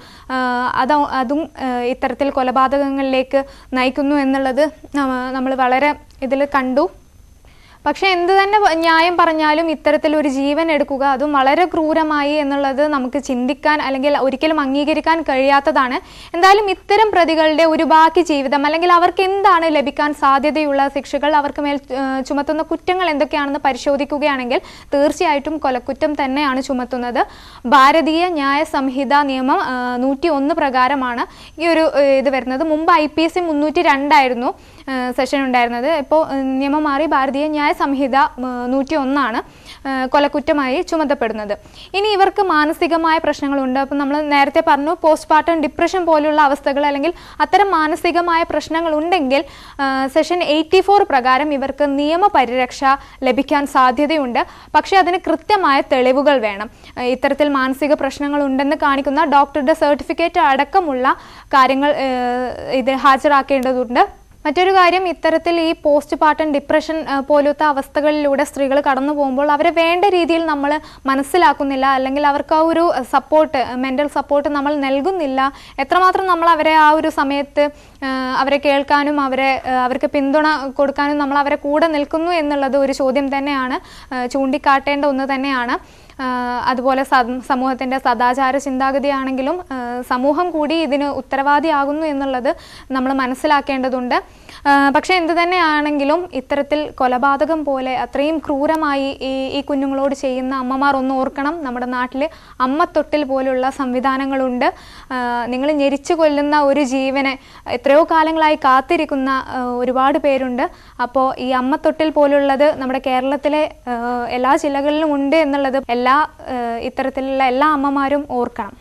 അതും ഇത്തരത്തിൽ കൊലപാതകങ്ങളിലേക്ക് നയിക്കുന്നു എന്നുള്ളത് നമ്മൾ വളരെ ഇതിൽ കണ്ടു. പക്ഷെ എന്ത് തന്നെ ന്യായം പറഞ്ഞാലും ഇത്തരത്തിലൊരു ജീവൻ എടുക്കുക, അതും വളരെ ക്രൂരമായി എന്നുള്ളത് നമുക്ക് ചിന്തിക്കാൻ അല്ലെങ്കിൽ ഒരിക്കലും അംഗീകരിക്കാൻ കഴിയാത്തതാണ്. എന്തായാലും ഇത്തരം പ്രതികളുടെ ഒരു ബാക്കി ജീവിതം അല്ലെങ്കിൽ അവർക്ക് എന്താണ് ലഭിക്കാൻ സാധ്യതയുള്ള ശിക്ഷകൾ, അവർക്ക് മേൽ ചുമത്തുന്ന കുറ്റങ്ങൾ എന്തൊക്കെയാണെന്ന് പരിശോധിക്കുകയാണെങ്കിൽ തീർച്ചയായിട്ടും കൊലക്കുറ്റം തന്നെയാണ് ചുമത്തുന്നത്. ഭാരതീയ ന്യായ സംഹിത നിയമം 101 പ്രകാരമാണ് ഈ ഒരു ഇത് വരുന്നത്. മുമ്പ് IPC 302 ആയിരുന്നു സെഷൻ ഉണ്ടായിരുന്നത്. ഇപ്പോൾ നിയമം മാറി ഭാരതീയ ന്യായ സംഹിത 101 കൊലക്കുറ്റമായി ചുമത്തപ്പെടുന്നത്. ഇനി ഇവർക്ക് മാനസികമായ പ്രശ്നങ്ങളുണ്ട്. അപ്പം നമ്മൾ നേരത്തെ പറഞ്ഞു, പോസ്റ്റ്മോർട്ടം ഡിപ്രഷൻ പോലുള്ള അവസ്ഥകൾ അല്ലെങ്കിൽ അത്തരം മാനസികമായ പ്രശ്നങ്ങൾ ഉണ്ടെങ്കിൽ സെഷൻ 84 പ്രകാരം ഇവർക്ക് നിയമപരിരക്ഷ ലഭിക്കാൻ സാധ്യതയുണ്ട്. പക്ഷേ അതിന് കൃത്യമായ തെളിവുകൾ വേണം. ഇത്തരത്തിൽ മാനസിക പ്രശ്നങ്ങൾ ഉണ്ടെന്ന് കാണിക്കുന്ന ഡോക്ടറുടെ സർട്ടിഫിക്കറ്റ് അടക്കമുള്ള കാര്യങ്ങൾ ഇത് ഹാജരാക്കേണ്ടതുണ്ട്. മറ്റൊരു കാര്യം, ഇത്തരത്തിൽ ഈ പോസ്റ്റ് പാർട്ടം ഡിപ്രഷൻ പോലത്തെ അവസ്ഥകളിലൂടെ സ്ത്രീകൾ കടന്നു പോകുമ്പോൾ അവരെ വേണ്ട രീതിയിൽ നമ്മൾ മനസ്സിലാക്കുന്നില്ല, അല്ലെങ്കിൽ അവർക്ക് ആ ഒരു സപ്പോർട്ട്, മെൻ്റൽ സപ്പോർട്ട് നമ്മൾ നൽകുന്നില്ല. എത്രമാത്രം നമ്മൾ അവരെ ആ ഒരു സമയത്ത് അവരെ കേൾക്കാനും അവർക്ക് പിന്തുണ കൊടുക്കാനും നമ്മൾ അവരെ കൂടെ നിൽക്കുന്നു എന്നുള്ളത് ഒരു ചോദ്യം തന്നെയാണ്, ചൂണ്ടിക്കാട്ടേണ്ട ഒന്ന് തന്നെയാണ്. അതുപോലെ സമൂഹത്തിൻ്റെ സദാചാര ചിന്താഗതിയാണെങ്കിലും സമൂഹം കൂടി ഇതിന് ഉത്തരവാദിയാകുന്നു എന്നുള്ളത് നമ്മൾ മനസ്സിലാക്കേണ്ടതുണ്ട്. പക്ഷേ എന്തു തന്നെയാണെങ്കിലും ഇത്തരത്തിൽ കൊലപാതകം പോലെ അത്രയും ക്രൂരമായി ഈ കുഞ്ഞുങ്ങളോട് ചെയ്യുന്ന അമ്മമാർ ഒന്ന് ഓർക്കണം, നമ്മുടെ നാട്ടിൽ അമ്മത്തൊട്ടിൽ പോലുള്ള സംവിധാനങ്ങളുണ്ട്. നിങ്ങൾ ഞെരിച്ചു കൊല്ലുന്ന ഒരു ജീവനെ എത്രയോ കാലങ്ങളായി കാത്തിരിക്കുന്ന ഒരുപാട് പേരുണ്ട്. അപ്പോൾ ഈ അമ്മത്തൊട്ടിൽ പോലുള്ളത് നമ്മുടെ കേരളത്തിലെ എല്ലാ ജില്ലകളിലും ഉണ്ട് എന്നുള്ളത് ഇത്തരത്തിലുള്ള എല്ലാ അമ്മമാരും ഓർക്കണം.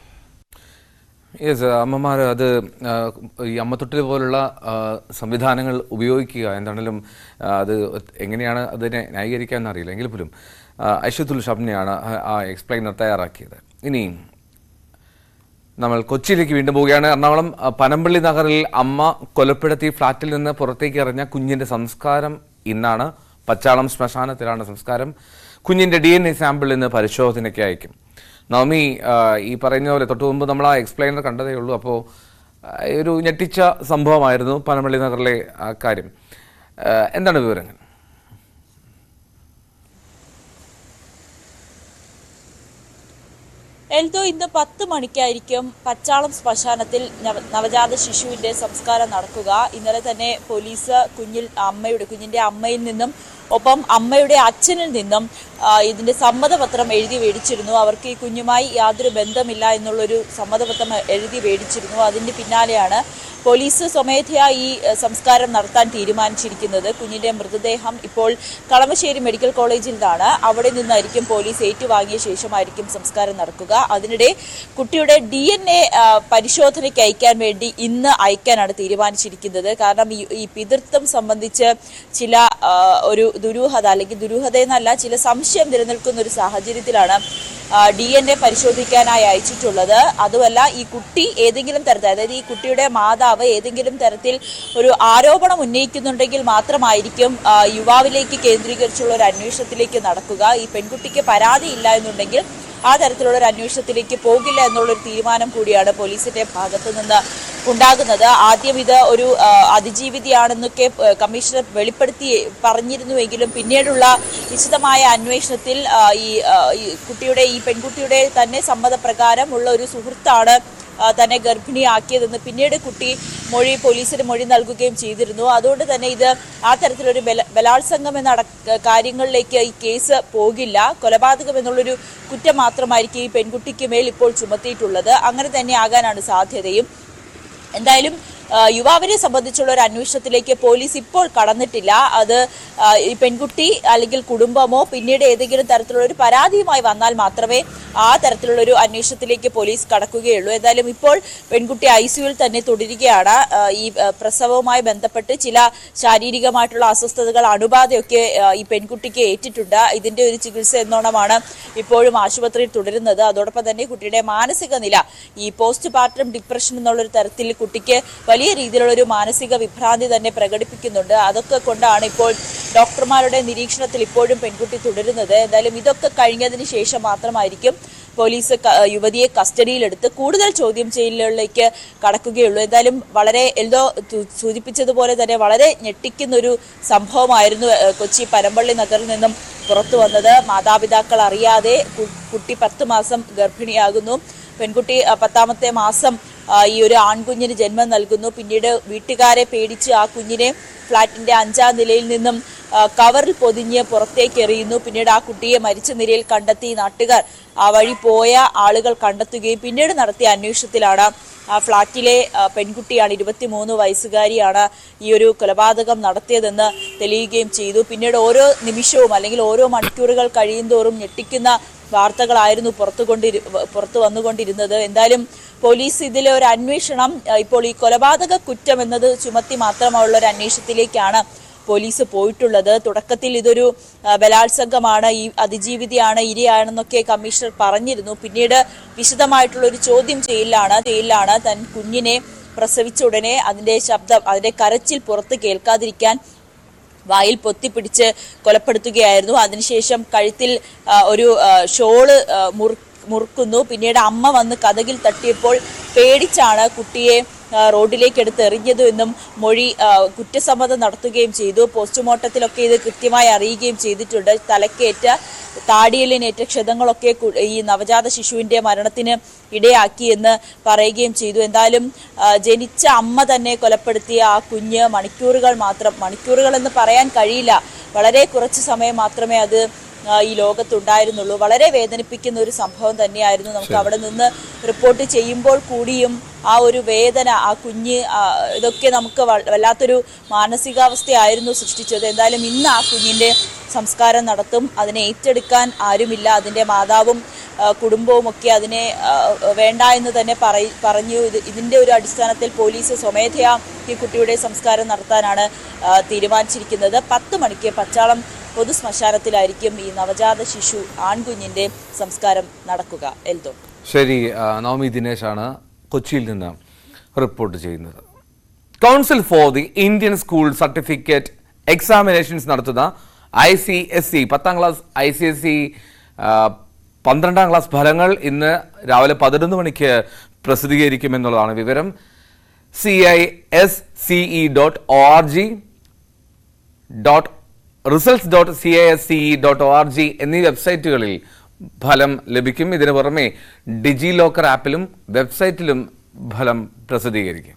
യെസ്, അമ്മമാർ അത് ഈ അമ്മത്തൊട്ടിൽ പോലുള്ള സംവിധാനങ്ങൾ ഉപയോഗിക്കുക, എന്താണെങ്കിലും അത് എങ്ങനെയാണ് അതിനെ ന്യായീകരിക്കാമെന്ന് അറിയില്ല. എങ്കിൽ പോലും ഐഷത്തുൽ ഷബ്നയാണ് ആ എക്സ്പ്ലെയിനർ തയ്യാറാക്കിയത്. ഇനി നമ്മൾ കൊച്ചിയിലേക്ക് വീണ്ടും പോവുകയാണ്. എറണാകുളം പനമ്പള്ളി നഗറിൽ അമ്മ കൊലപ്പെടുത്തി ഫ്ളാറ്റിൽ നിന്ന് പുറത്തേക്ക് എറിഞ്ഞ കുഞ്ഞിൻ്റെ സംസ്കാരം ഇന്നാണ്. പച്ചാളം ശ്മശാനത്തിലാണ് സംസ്കാരം. കുഞ്ഞിൻ്റെ DNA സാമ്പിൾ ഇന്ന് പരിശോധനയ്ക്ക് അയക്കും. നവമി, ഈ പറയുന്ന പോലെ തൊട്ട് മുമ്പ് നമ്മൾ ആ എക്സ്പ്ലെയിനർ കണ്ടതേ ഉള്ളൂ. അപ്പോൾ ഒരു ഞെട്ടിച്ച സംഭവമായിരുന്നു പനമ്പള്ളി നഗറിലെ ആ കാര്യം. എന്താണ് വിവരങ്ങൾ? എൽദോ, ഇന്ന് 10 മണിക്കായിരിക്കും പച്ചാളം ശ്മശാനത്തിൽ നവജാത ശിശുവിന്റെ സംസ്കാരം നടക്കുക. ഇന്നലെ തന്നെ പോലീസ് കുഞ്ഞിന്റെ അമ്മയിൽ നിന്നും ഒപ്പം അമ്മയുടെ അച്ഛനിൽ നിന്നും ഇതിന്റെ സമ്മതപത്രം എഴുതി മേടിച്ചിരുന്നു. അവർക്ക് ഈ കുഞ്ഞുമായി യാതൊരു ബന്ധമില്ല എന്നുള്ളൊരു സമ്മതപത്രം എഴുതി മേടിച്ചിരുന്നു. അതിന്റെ പിന്നാലെയാണ് പോലീസ് സ്വമേധയാ ഈ സംസ്കാരം നടത്താൻ തീരുമാനിച്ചിരിക്കുന്നത്. കുഞ്ഞിന്റെ മൃതദേഹം ഇപ്പോൾ കളമശ്ശേരി മെഡിക്കൽ കോളേജിൽ നിന്നാണ്. അവിടെ നിന്നായിരിക്കും പോലീസ് ഏറ്റുവാങ്ങിയ ശേഷമായിരിക്കും സംസ്കാരം നടക്കുക. അതിനിടെ കുട്ടിയുടെ DNA പരിശോധനയ്ക്ക് അയക്കാൻ വേണ്ടി ഇന്ന് അയക്കാനാണ് തീരുമാനിച്ചിരിക്കുന്നത്. കാരണം ഈ പിതൃത്വം സംബന്ധിച്ച് ചില ഒരു ദുരൂഹത, അല്ലെങ്കിൽ ദുരൂഹത എന്നല്ല, ചില സംശയം നിലനിൽക്കുന്ന ഒരു സാഹചര്യത്തിലാണ് DNA പരിശോധിക്കാനായി അയച്ചിട്ടുള്ളത്. അതുമല്ല, ഈ കുട്ടി ഏതെങ്കിലും തരത്തിൽ, അതായത് ഈ കുട്ടിയുടെ മാതാവ് ഏതെങ്കിലും തരത്തിൽ ഒരു ആരോപണം ഉന്നയിക്കുന്നുണ്ടെങ്കിൽ മാത്രമായിരിക്കും യുവാവിലേക്ക് കേന്ദ്രീകരിച്ചുള്ള ഒരു അന്വേഷണത്തിലേക്ക് നടക്കുക. ഈ പെൺകുട്ടിക്ക് പരാതിയില്ല എന്നുണ്ടെങ്കിൽ ആ തരത്തിലുള്ള ഒരു അന്വേഷണത്തിലേക്ക് പോകില്ല എന്നുള്ളൊരു തീരുമാനം കൂടിയാണ് പോലീസിന്റെ ഭാഗത്തു നിന്ന് ഉണ്ടാകുന്നത്. ആദ്യം ഇത് ഒരു അതിജീവിതയാണെന്നൊക്കെ കമ്മീഷണർ വെളിപ്പെടുത്തി പറഞ്ഞിരുന്നുവെങ്കിലും പിന്നീടുള്ള വിശദമായ അന്വേഷണത്തിൽ ഈ പെൺകുട്ടിയുടെ തന്നെ സമ്മതപ്രകാരം ഉള്ള ഒരു സുഹൃത്താണ് തന്നെ ഗർഭിണിയാക്കിയതെന്ന് പിന്നീട് കുട്ടി പോലീസിന് മൊഴി നൽകുകയും ചെയ്തിരുന്നു. അതുകൊണ്ട് തന്നെ ഇത് ആ തരത്തിലൊരു ബലാത്സംഗം എന്ന കാര്യങ്ങളിലേക്ക് ഈ കേസ് പോകില്ല. കൊലപാതകം എന്നുള്ളൊരു കുറ്റം മാത്രമായിരിക്കും ഈ പെൺകുട്ടിക്ക് മേൽ ഇപ്പോൾ ചുമത്തിയിട്ടുള്ളത്. അങ്ങനെ തന്നെ ആകാനാണ് സാധ്യതയും. എന്തായാലും യുവാവിനെ സംബന്ധിച്ചുള്ള ഒരു അന്വേഷണത്തിലേക്ക് പോലീസ് ഇപ്പോൾ കടന്നിട്ടില്ല. അത് ഈ പെൺകുട്ടി അല്ലെങ്കിൽ കുടുംബമോ പിന്നീട് ഏതെങ്കിലും തരത്തിലുള്ള ഒരു പരാതിയുമായി വന്നാൽ മാത്രമേ ആ തരത്തിലുള്ള ഒരു അന്വേഷണത്തിലേക്ക് പോലീസ് കടക്കുകയുള്ളൂ. എന്തായാലും ഇപ്പോൾ പെൺകുട്ടി ICUവിൽ തന്നെ തുടരുകയാണ്. ഈ പ്രസവവുമായി ബന്ധപ്പെട്ട് ചില ശാരീരികമായിട്ടുള്ള അസ്വസ്ഥതകൾ, അണുബാധയൊക്കെ ഈ പെൺകുട്ടിക്ക് ഏറ്റിട്ടുണ്ട്. ഇതിന്റെ ഒരു ചികിത്സ എന്നോണമാണ് ഇപ്പോഴും ആശുപത്രിയിൽ തുടരുന്നത്. അതോടൊപ്പം തന്നെ കുട്ടിയുടെ മാനസിക നില, ഈ പോസ്റ്റ്മോർട്ടം ഡിപ്രഷൻ എന്നുള്ളൊരു തരത്തിൽ കുട്ടിക്ക് വലിയ രീതിയിലുള്ള ഒരു മാനസിക വിഭ്രാന്തി തന്നെ പ്രകടിപ്പിക്കുന്നുണ്ട്. അതൊക്കെ കൊണ്ടാണ് ഇപ്പോൾ ഡോക്ടർമാരുടെ നിരീക്ഷണത്തിൽ ഇപ്പോഴും പെൺകുട്ടി തുടരുന്നത്. എന്തായാലും ഇതൊക്കെ കഴിഞ്ഞതിന് ശേഷം മാത്രമായിരിക്കും പോലീസ് യുവതിയെ കസ്റ്റഡിയിലെടുത്ത് കൂടുതൽ ചോദ്യം ചെയ്യലിലേക്ക് കടക്കുകയുള്ളൂ. എന്തായാലും വളരെ സൂചിപ്പിച്ചതുപോലെ തന്നെ വളരെ ഞെട്ടിക്കുന്ന ഒരു സംഭവമായിരുന്നു കൊച്ചി പനമ്പള്ളി നഗറിൽ നിന്നും പുറത്തു വന്നത്. മാതാപിതാക്കൾ അറിയാതെ കുട്ടി 10 മാസം ഗർഭിണിയാകുന്നു. പെൺകുട്ടി 10ാമത്തെ മാസം ഈ ഒരു ആൺകുഞ്ഞിന് ജന്മം നൽകുന്നു. പിന്നീട് വീട്ടുകാരെ പേടിച്ച് ആ കുഞ്ഞിനെ ഫ്ളാറ്റിന്റെ 5ാം നിലയിൽ നിന്നും കവറിൽ പൊതിഞ്ഞ് പുറത്തേക്ക് എറിയുന്നു. പിന്നീട് ആ കുട്ടിയെ മരിച്ച നിലയിൽ കണ്ടെത്തി നാട്ടുകാർ ആ വഴി പോയ ആളുകൾ കണ്ടെത്തുകയും പിന്നീട് നടത്തിയ അന്വേഷണത്തിലാണ് ആ ഫ്ളാറ്റിലെ പെൺകുട്ടിയാണ്, 23 വയസ്സുകാരിയാണ് ഈ ഒരു കൊലപാതകം നടത്തിയതെന്ന് തെളിയുകയും ചെയ്തു. പിന്നീട് ഓരോ നിമിഷവും അല്ലെങ്കിൽ ഓരോ മണിക്കൂറുകൾ കഴിയുന്തോറും ഞെട്ടിക്കുന്ന വാർത്തകളായിരുന്നു പുറത്തു വന്നുകൊണ്ടിരുന്നത്. എന്തായാലും പോലീസ് ഇതിലെ ഒരു അന്വേഷണം ഇപ്പോൾ ഈ കൊലപാതക കുറ്റം എന്നത് ചുമത്തി മാത്രമുള്ള ഒരു അന്വേഷണത്തിലേക്കാണ് പോലീസ് പോയിട്ടുള്ളത്. തുടക്കത്തിൽ ഇതൊരു ബലാത്സംഗമാണ്, ഈ അതിജീവിതയാണ്, ഇരയാണെന്നൊക്കെ കമ്മീഷണർ പറഞ്ഞിരുന്നു. പിന്നീട് വിശദമായിട്ടുള്ള ഒരു ചോദ്യം ചെയ്യലാണ് തൻ കുഞ്ഞിനെ പ്രസവിച്ച ഉടനെ അതിന്റെ കരച്ചിൽ പുറത്ത് കേൾക്കാതിരിക്കാൻ വായിൽ പൊത്തിപ്പിടിച്ച് കൊലപ്പെടുത്തുകയായിരുന്നു. അതിനുശേഷം കഴുത്തിൽ ഒരു ഷോള് മുറുക്കുന്നു. പിന്നീട് അമ്മ വന്ന് കതകിൽ തട്ടിയപ്പോൾ പേടിച്ചാണ് കുട്ടിയെ റോഡിലേക്ക് എടുത്ത് എറിഞ്ഞത് എന്നും കുറ്റസമ്മതം നടത്തുകയും ചെയ്തു. പോസ്റ്റ്മോർട്ടത്തിലൊക്കെ ഇത് കൃത്യമായി അറിയുകയും ചെയ്തിട്ടുണ്ട്. തലക്കേറ്റ താടിയലിനേറ്റ ക്ഷതങ്ങളൊക്കെ ഈ നവജാത ശിശുവിന്റെ മരണത്തിന് ഇടയാക്കി എന്ന് പറയുകയും ചെയ്തു. എന്തായാലും ജനിച്ച അമ്മ തന്നെ കൊലപ്പെടുത്തിയ ആ കുഞ്ഞ് മണിക്കൂറുകൾ എന്ന് പറയാൻ കഴിയില്ല, വളരെ കുറച്ച് സമയം മാത്രമേ അത് ഈ ലോകത്തുണ്ടായിരുന്നുള്ളൂ. വളരെ വേദനിപ്പിക്കുന്ന ഒരു സംഭവം തന്നെയായിരുന്നു. നമുക്ക് അവിടെ നിന്ന് റിപ്പോർട്ട് ചെയ്യുമ്പോൾ കൂടിയും ആ ഒരു വേദന, ആ കുഞ്ഞ്, ഇതൊക്കെ നമുക്ക് വല്ലാത്തൊരു മാനസികാവസ്ഥയായിരുന്നു സൃഷ്ടിച്ചത്. എന്തായാലും ഇന്ന് ആ കുഞ്ഞിന്റെ സംസ്കാരം നടത്തും. അതിനെ ഏറ്റെടുക്കാൻ ആരുമില്ല. അതിന്റെ മാതാവും കുടുംബവും ഒക്കെ അതിനെ വേണ്ട എന്ന് തന്നെ പറഞ്ഞു. ഇതിന്റെ ഒരു അടിസ്ഥാനത്തിൽ പോലീസ് സ്വമേധയാ ഈ കുട്ടിയുടെ സംസ്കാരം നടത്താനാണ് തീരുമാനിച്ചിരിക്കുന്നത്. 10 മണിക്ക് പച്ചാളം പൊതുശ്മശാനത്തിലായിരിക്കും ഈ നവജാത ശിശു ആൺകുഞ്ഞിന്റെ സംസ്കാരം നടക്കുക. എൽദോ. ശരി, നവമി ദിനേശാണ് കൊച്ചിയിൽ നിന്ന് റിപ്പോർട്ട് ചെയ്യുന്നത്. Council for the Indian school certificate examinations നടത്തുന്ന ICSE 10ാം ക്ലാസ് ICSE 12ാം ക്ലാസ് ഫലങ്ങൾ ഇന്ന് രാവിലെ 11 മണിക്ക് പ്രസിദ്ധീകരിക്കുമെന്നുള്ളതാണ് വിവരം. CISCE.results.casce.org എന്നീ വെബ്സൈറ്റുകളിൽ ഫലം ലഭിക്കും. ഇതിനു പുറമെ ഡിജി ലോക്കർ ആപ്പിലും വെബ്സൈറ്റിലും ഫലം പ്രസിദ്ധീകരിക്കും.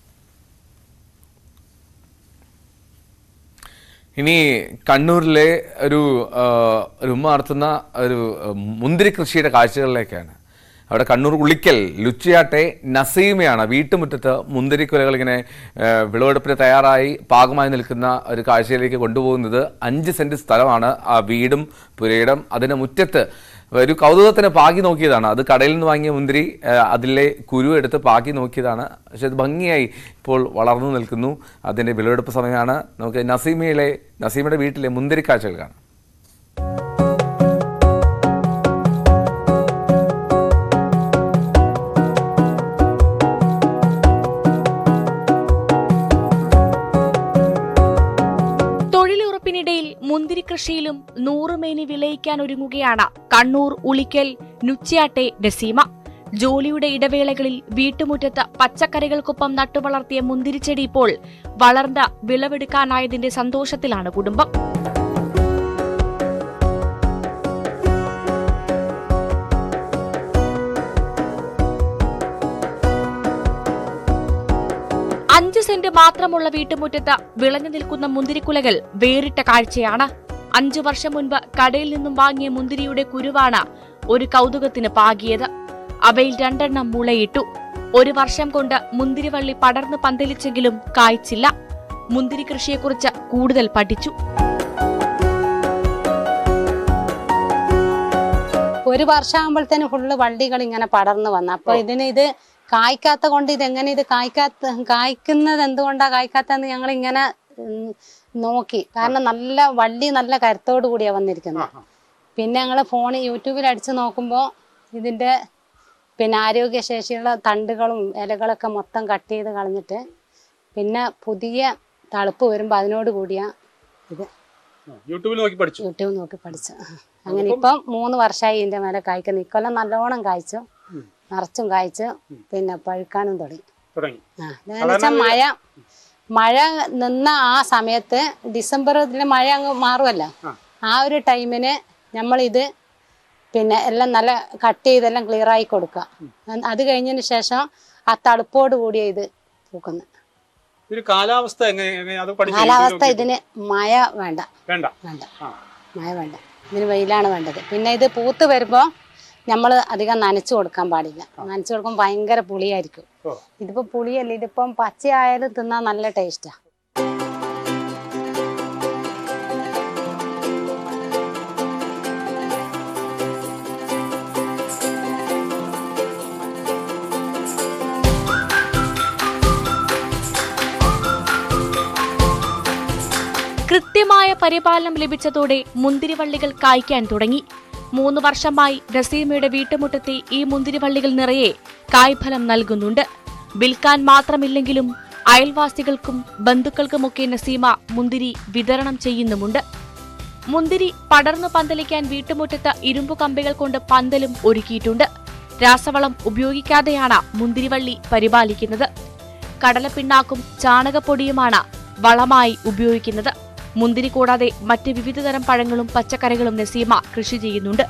ഇനി കണ്ണൂരിലെ ഒരു ഉമ്മ നടത്തുന്ന ഒരു മുന്തിരി കൃഷിയുടെ കാഴ്ചകളിലേക്കാണ്. അവിടെ കണ്ണൂർ ഉളിക്കൽ ലുച്ചിയാട്ടെ നസീമയാണ് വീട്ടുമുറ്റത്ത് മുന്തിരിക്കുലകൾ ഇങ്ങനെ വിളവെടുപ്പിന് തയ്യാറായി പാകമായി നിൽക്കുന്ന ഒരു കാഴ്ചയിലേക്ക് കൊണ്ടുപോകുന്നത്. 5 സെന്റ് സ്ഥലമാണ് ആ വീടും പുരയിടം. അതിന് മുറ്റത്ത് ഒരു കൗതുകത്തിന് പാകി നോക്കിയതാണ്. അത് കടയിൽ നിന്ന് വാങ്ങിയ മുന്തിരി, അതിലെ കുരു എടുത്ത് പാകി നോക്കിയതാണ്. പക്ഷെ അത് ഭംഗിയായി ഇപ്പോൾ വളർന്നു നിൽക്കുന്നു. അതിൻ്റെ വിളവെടുപ്പ് സമയമാണ്. നമുക്ക് നസീമയുടെ വീട്ടിലെ മുന്തിരി കാഴ്ചകൾ കാണാം. തൊഴിലുറപ്പിനിടയിൽ മുന്തിരി കൃഷിയിലും നൂറുമേനി വിളയിക്കാൻ ഒരുങ്ങുകയാണ് കണ്ണൂർ ഉളിക്കൽ നുച്ചിയാട്ടെ നസീമ. ജോലിയുടെ ഇടവേളകളിൽ വീട്ടുമുറ്റത്ത് പച്ചക്കറികൾക്കൊപ്പം നട്ടുവളർത്തിയ മുന്തിരിച്ചെടി ഇപ്പോൾ വളർന്ന വിളവെടുക്കാനായതിന്റെ സന്തോഷത്തിലാണ് കുടുംബം. അഞ്ച് സെന്റ് മാത്രമുള്ള വീട്ടുമുറ്റത്ത് വിളഞ്ഞു നിൽക്കുന്ന മുന്തിരിക്കുലകൾ വേറിട്ട കാഴ്ചയാണ്. 5 വർഷം മുൻപ് കടയിൽ നിന്നും വാങ്ങിയ മുന്തിരിയുടെ കുരുവാണ് ഒരു കൗതുകത്തിന് പാകിയത്. അവയിൽ 2 എണ്ണം മുളയിട്ടു. 1 വർഷം കൊണ്ട് മുന്തിരിവള്ളി പടർന്ന് പന്തലിച്ചെങ്കിലും കായ്ച്ചില്ല. മുന്തിരി കൃഷിയെക്കുറിച്ച് കൂടുതൽ പഠിച്ചു. 1 വർഷമാകുമ്പോഴത്തേന് ഫുള്ള് വള്ളികൾ ഇങ്ങനെ പടർന്നു വന്നു. അപ്പൊ ഇത് കായ്ക്കാത്ത കൊണ്ട് ഇതെങ്ങനെ ഇത് കായ്ക്കുന്നത് എന്തുകൊണ്ടാ കായ്ക്കാത്തെന്ന് ഞങ്ങൾ ഇങ്ങനെ നോക്കി. കാരണം നല്ല കരുത്തോടു കൂടിയാ വന്നിരിക്കുന്നത്. പിന്നെ ഞങ്ങൾ ഫോണിൽ യൂട്യൂബിൽ അടിച്ചു നോക്കുമ്പോൾ ഇതിന്റെ ആരോഗ്യശേഷിയുള്ള തണ്ടുകളും ഇലകളൊക്കെ മൊത്തം കട്ട് ചെയ്ത് കളഞ്ഞിട്ട് പിന്നെ പുതിയ തളുപ്പ് വരുമ്പോൾ അതിനോട് കൂടിയാ ഇത് യൂട്യൂബ് നോക്കി പഠിച്ചു. അങ്ങനെ ഇപ്പം 3 വർഷമായി ഇതിന്റെ മേലെ കായ്ക്കുന്നു. ഇക്കൊല്ലം നല്ലോണം കായ്ച്ചു, നിറച്ചും കായ്ച്ചു, പിന്നെ പഴുക്കാനും തുടങ്ങി. മഴ നിന്ന ആ സമയത്ത് ഡിസംബറിൽ മഴ അങ്ങ് മാറുമല്ലോ, ആ ഒരു ടൈമിന് നമ്മളിത് എല്ലാം നല്ല കട്ട് ചെയ്തെല്ലാം ക്ലിയർ ആയി കൊടുക്കുക. അത് കഴിഞ്ഞതിന് ശേഷം ആ തളുപ്പോട് കൂടിയ ഇത് പൂക്കുന്നത്. കാലാവസ്ഥ ഇതിന് മഴ വേണ്ട, മഴ വേണ്ട, ഇതിന് വെയിലാണ് വേണ്ടത്. പിന്നെ ഇത് പൂത്ത് വരുമ്പോൾ നമ്മൾ അധികം നനച്ചു കൊടുക്കാൻ പാടില്ല. നനച്ചു കൊടുക്കുമ്പോൾ ഭയങ്കര പുളിയായിരിക്കും. ഇതിപ്പോ പുളിയല്ല, ഇതിപ്പം പച്ചയായാലും തിന്നാൻ നല്ല ടേസ്റ്റാ. കൃത്യമായ പരിപാലനം ലഭിച്ചതോടെ മുന്തിരിവള്ളികൾ കായ്ക്കാൻ തുടങ്ങി. 3 വർഷമായി നസീമയുടെ വീട്ടുമുറ്റത്തെ ഈ മുന്തിരിവള്ളികൾ നിറയെ കായ്ഫലം നൽകുന്നുണ്ട്. വിൽക്കാൻ മാത്രമില്ലെങ്കിലും അയൽവാസികൾക്കും ബന്ധുക്കൾക്കുമൊക്കെ നസീമ മുന്തിരി വിതരണം ചെയ്യുന്നുമുണ്ട്. മുന്തിരി പടർന്നു പന്തലിക്കാൻ വീട്ടുമുറ്റത്ത് ഇരുമ്പു കമ്പികൾ കൊണ്ട് പന്തലും ഒരുക്കിയിട്ടുണ്ട്. രാസവളം ഉപയോഗിക്കാതെയാണ് മുന്തിരിവള്ളി പരിപാലിക്കുന്നത്. കടലപ്പിണ്ണാക്കും ചാണകപ്പൊടിയുമാണ് വളമായി ഉപയോഗിക്കുന്നത്. മുന്തിരി കൂടാതെ മറ്റ് വിവിധതരം പഴങ്ങളും പച്ചക്കറികളും നസീമ കൃഷി ചെയ്യുന്നുണ്ട്.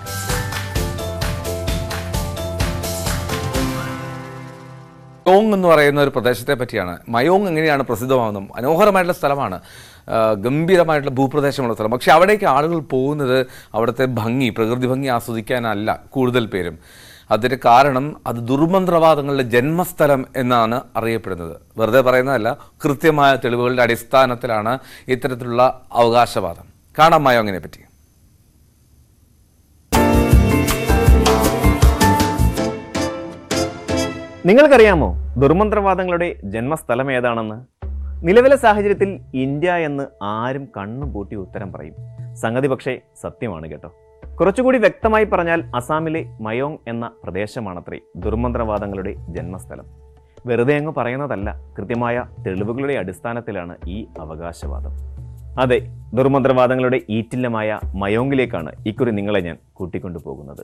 മയോങ് എന്ന് പറയുന്ന ഒരു പ്രദേശത്തെ പറ്റിയാണ്. മയോങ് എങ്ങനെയാണ് പ്രസിദ്ധമാകുന്നത്? മനോഹരമായിട്ടുള്ള സ്ഥലമാണ്, ഗംഭീരമായിട്ടുള്ള ഭൂപ്രദേശമുള്ള സ്ഥലം. പക്ഷെ അവിടേക്ക് ആളുകൾ പോകുന്നത് അവിടുത്തെ പ്രകൃതി ഭംഗി ആസ്വദിക്കാനല്ല കൂടുതൽ പേരും. അതിന് കാരണം അത് ദുർമന്ത്രവാദങ്ങളുടെ ജന്മസ്ഥലം എന്നാണ് അറിയപ്പെടുന്നത്. വെറുതെ പറയുന്നതല്ല, കൃത്യമായ തെളിവുകളുടെ അടിസ്ഥാനത്തിലാണ് ഇത്തരത്തിലുള്ള അവകാശവാദം. കാണാം മയോങ്ങിനെ പറ്റി. നിങ്ങൾക്കറിയാമോ ദുർമന്ത്രവാദങ്ങളുടെ ജന്മസ്ഥലം ഏതാണെന്ന്? നിലവിലെ സാഹചര്യത്തിൽ ഇന്ത്യ എന്ന് ആരും കണ്ണും പൂട്ടി ഉത്തരം പറയും. സംഗതി പക്ഷേ സത്യമാണ് കേട്ടോ. കുറച്ചുകൂടി വ്യക്തമായി പറഞ്ഞാൽ അസാമിലെ മയോങ് എന്ന പ്രദേശമാണത്രേ ദുർമന്ത്രവാദങ്ങളുടെ ജന്മസ്ഥലം. വെറുതെ അങ്ങ് പറയുന്നതല്ല, കൃത്യമായ തെളിവുകളുടെ അടിസ്ഥാനത്തിലാണ് ഈ അവകാശവാദം. അതെ, ദുർമന്ത്രവാദങ്ങളുടെ ഈറ്റില്ലമായ മയോങ്ങിലേക്കാണ് ഇക്കുറി നിങ്ങളെ ഞാൻ കൂട്ടിക്കൊണ്ടു പോകുന്നത്.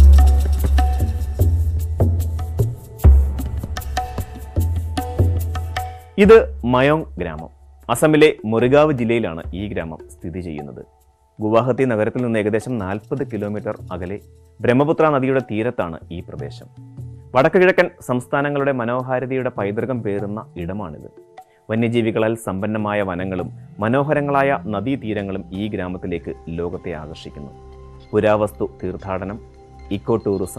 ഇത് മയോങ് ഗ്രാമം. അസമിലെ മൊറിഗാവ് ജില്ലയിലാണ് ഈ ഗ്രാമം സ്ഥിതി ചെയ്യുന്നത്. ഗുവാഹത്തി നഗരത്തിൽ നിന്ന് ഏകദേശം 40 കിലോമീറ്റർ അകലെ ബ്രഹ്മപുത്ര നദിയുടെ തീരത്താണ് ഈ പ്രദേശം. വടക്കു കിഴക്കൻ സംസ്ഥാനങ്ങളുടെ മനോഹാരിതയുടെ പൈതൃകം പേറുന്ന ഇടമാണിത്. വന്യജീവികളാൽ സമ്പന്നമായ വനങ്ങളും മനോഹരങ്ങളായ നദീതീരങ്ങളും ഈ ഗ്രാമത്തിലേക്ക് ലോകത്തെ ആകർഷിക്കുന്നു. പുരാവസ്തു തീർത്ഥാടനം, ഇക്കോ ടൂറിസം,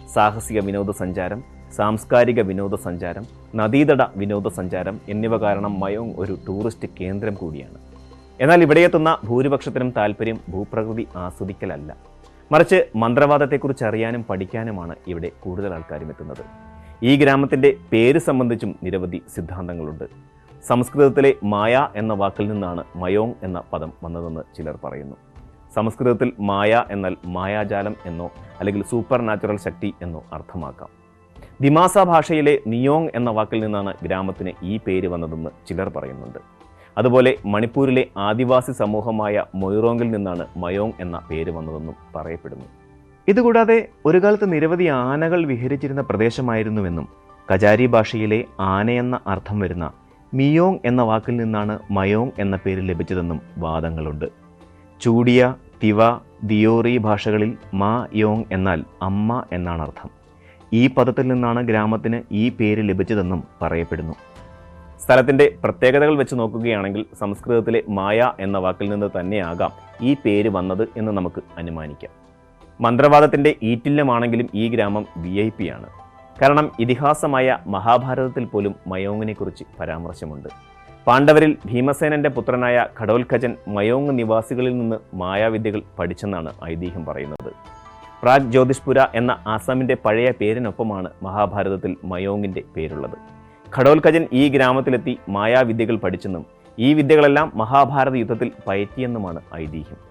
സാഹസിക വിനോദസഞ്ചാരം, സാംസ്കാരിക വിനോദസഞ്ചാരം, നദീതട വിനോദസഞ്ചാരം എന്നിവ കാരണം മയോങ് ഒരു ടൂറിസ്റ്റ് കേന്ദ്രം കൂടിയാണ്. എന്നാൽ ഇവിടെയെത്തുന്ന ഭൂരിപക്ഷത്തിനും താല്പര്യം ഭൂപ്രകൃതി ആസ്വദിക്കലല്ല, മറിച്ച് മന്ത്രവാദത്തെക്കുറിച്ച് അറിയാനും പഠിക്കാനുമാണ് ഇവിടെ കൂടുതൽ ആൾക്കാരും എത്തുന്നത്. ഈ ഗ്രാമത്തിൻ്റെ പേര് സംബന്ധിച്ചും നിരവധി സിദ്ധാന്തങ്ങളുണ്ട്. സംസ്കൃതത്തിലെ മായ എന്ന വാക്കിൽ നിന്നാണ് മയോങ് എന്ന പദം വന്നതെന്ന് ചിലർ പറയുന്നു. സംസ്കൃതത്തിൽ മായ എന്നാൽ മായാജാലം എന്നോ അല്ലെങ്കിൽ സൂപ്പർ നാച്ചുറൽ ശക്തി എന്നോ അർത്ഥമാക്കാം. ദിമാസ ഭാഷയിലെ നിയോങ് എന്ന വാക്കിൽ നിന്നാണ് ഗ്രാമത്തിന് ഈ പേര് വന്നതെന്ന് ചിലർ പറയുന്നുണ്ട്. അതുപോലെ മണിപ്പൂരിലെ ആദിവാസി സമൂഹമായ മൊയ്റോങ്ങിൽ നിന്നാണ് മയോങ് എന്ന പേര് വന്നതെന്നും പറയപ്പെടുന്നു. ഇതുകൂടാതെ ഒരു കാലത്ത് നിരവധി ആനകൾ വിഹരിച്ചിരുന്ന പ്രദേശമായിരുന്നുവെന്നും കജാരി ഭാഷയിലെ ആനയെന്ന അർത്ഥം വരുന്ന മിയോങ് എന്ന വാക്കിൽ നിന്നാണ് മയോങ് എന്ന പേര് ലഭിച്ചതെന്നും വാദങ്ങളുണ്ട്. ചൂഡിയ, തിവ, ദിയോറി ഭാഷകളിൽ മാ യോങ് എന്നാൽ അമ്മ എന്നാണ് അർത്ഥം. ഈ പദത്തിൽ നിന്നാണ് ഗ്രാമത്തിന് ഈ പേര് ലഭിച്ചതെന്നും പറയപ്പെടുന്നു. സ്ഥലത്തിൻ്റെ പ്രത്യേകതകൾ വെച്ച് നോക്കുകയാണെങ്കിൽ സംസ്കൃതത്തിലെ മായ എന്ന വാക്കിൽ നിന്ന് തന്നെയാകാം ഈ പേര് വന്നത് എന്ന് നമുക്ക് അനുമാനിക്കാം. മന്ത്രവാദത്തിൻ്റെ ഈറ്റില്ലമാണെങ്കിലും ഈ ഗ്രാമം VIP ആണ്. കാരണം ഇതിഹാസമായ മഹാഭാരതത്തിൽ പോലും മയോങ്ങിനെക്കുറിച്ച് പരാമർശമുണ്ട്. പാണ്ഡവരിൽ ഭീമസേനന്റെ പുത്രനായ ഘടോൽഖജൻ മയോങ് നിവാസികളിൽ നിന്ന് മായാവിദ്യകൾ പഠിച്ചെന്നാണ് ഐതിഹ്യം പറയുന്നത്. പ്രാഗ് ജ്യോതിഷ്പുര എന്ന ആസാമിൻ്റെ പഴയ പേരിനൊപ്പമാണ് മഹാഭാരതത്തിൽ മയോങ്ങിൻ്റെ പേരുള്ളത്. ഘടോൽഖജൻ ഈ ഗ്രാമത്തിലെത്തി മായാവിദ്യകൾ പഠിച്ചെന്നും ഈ വിദ്യകളെല്ലാം മഹാഭാരത യുദ്ധത്തിൽ പയറ്റിയെന്നുമാണ് ഐതിഹ്യം.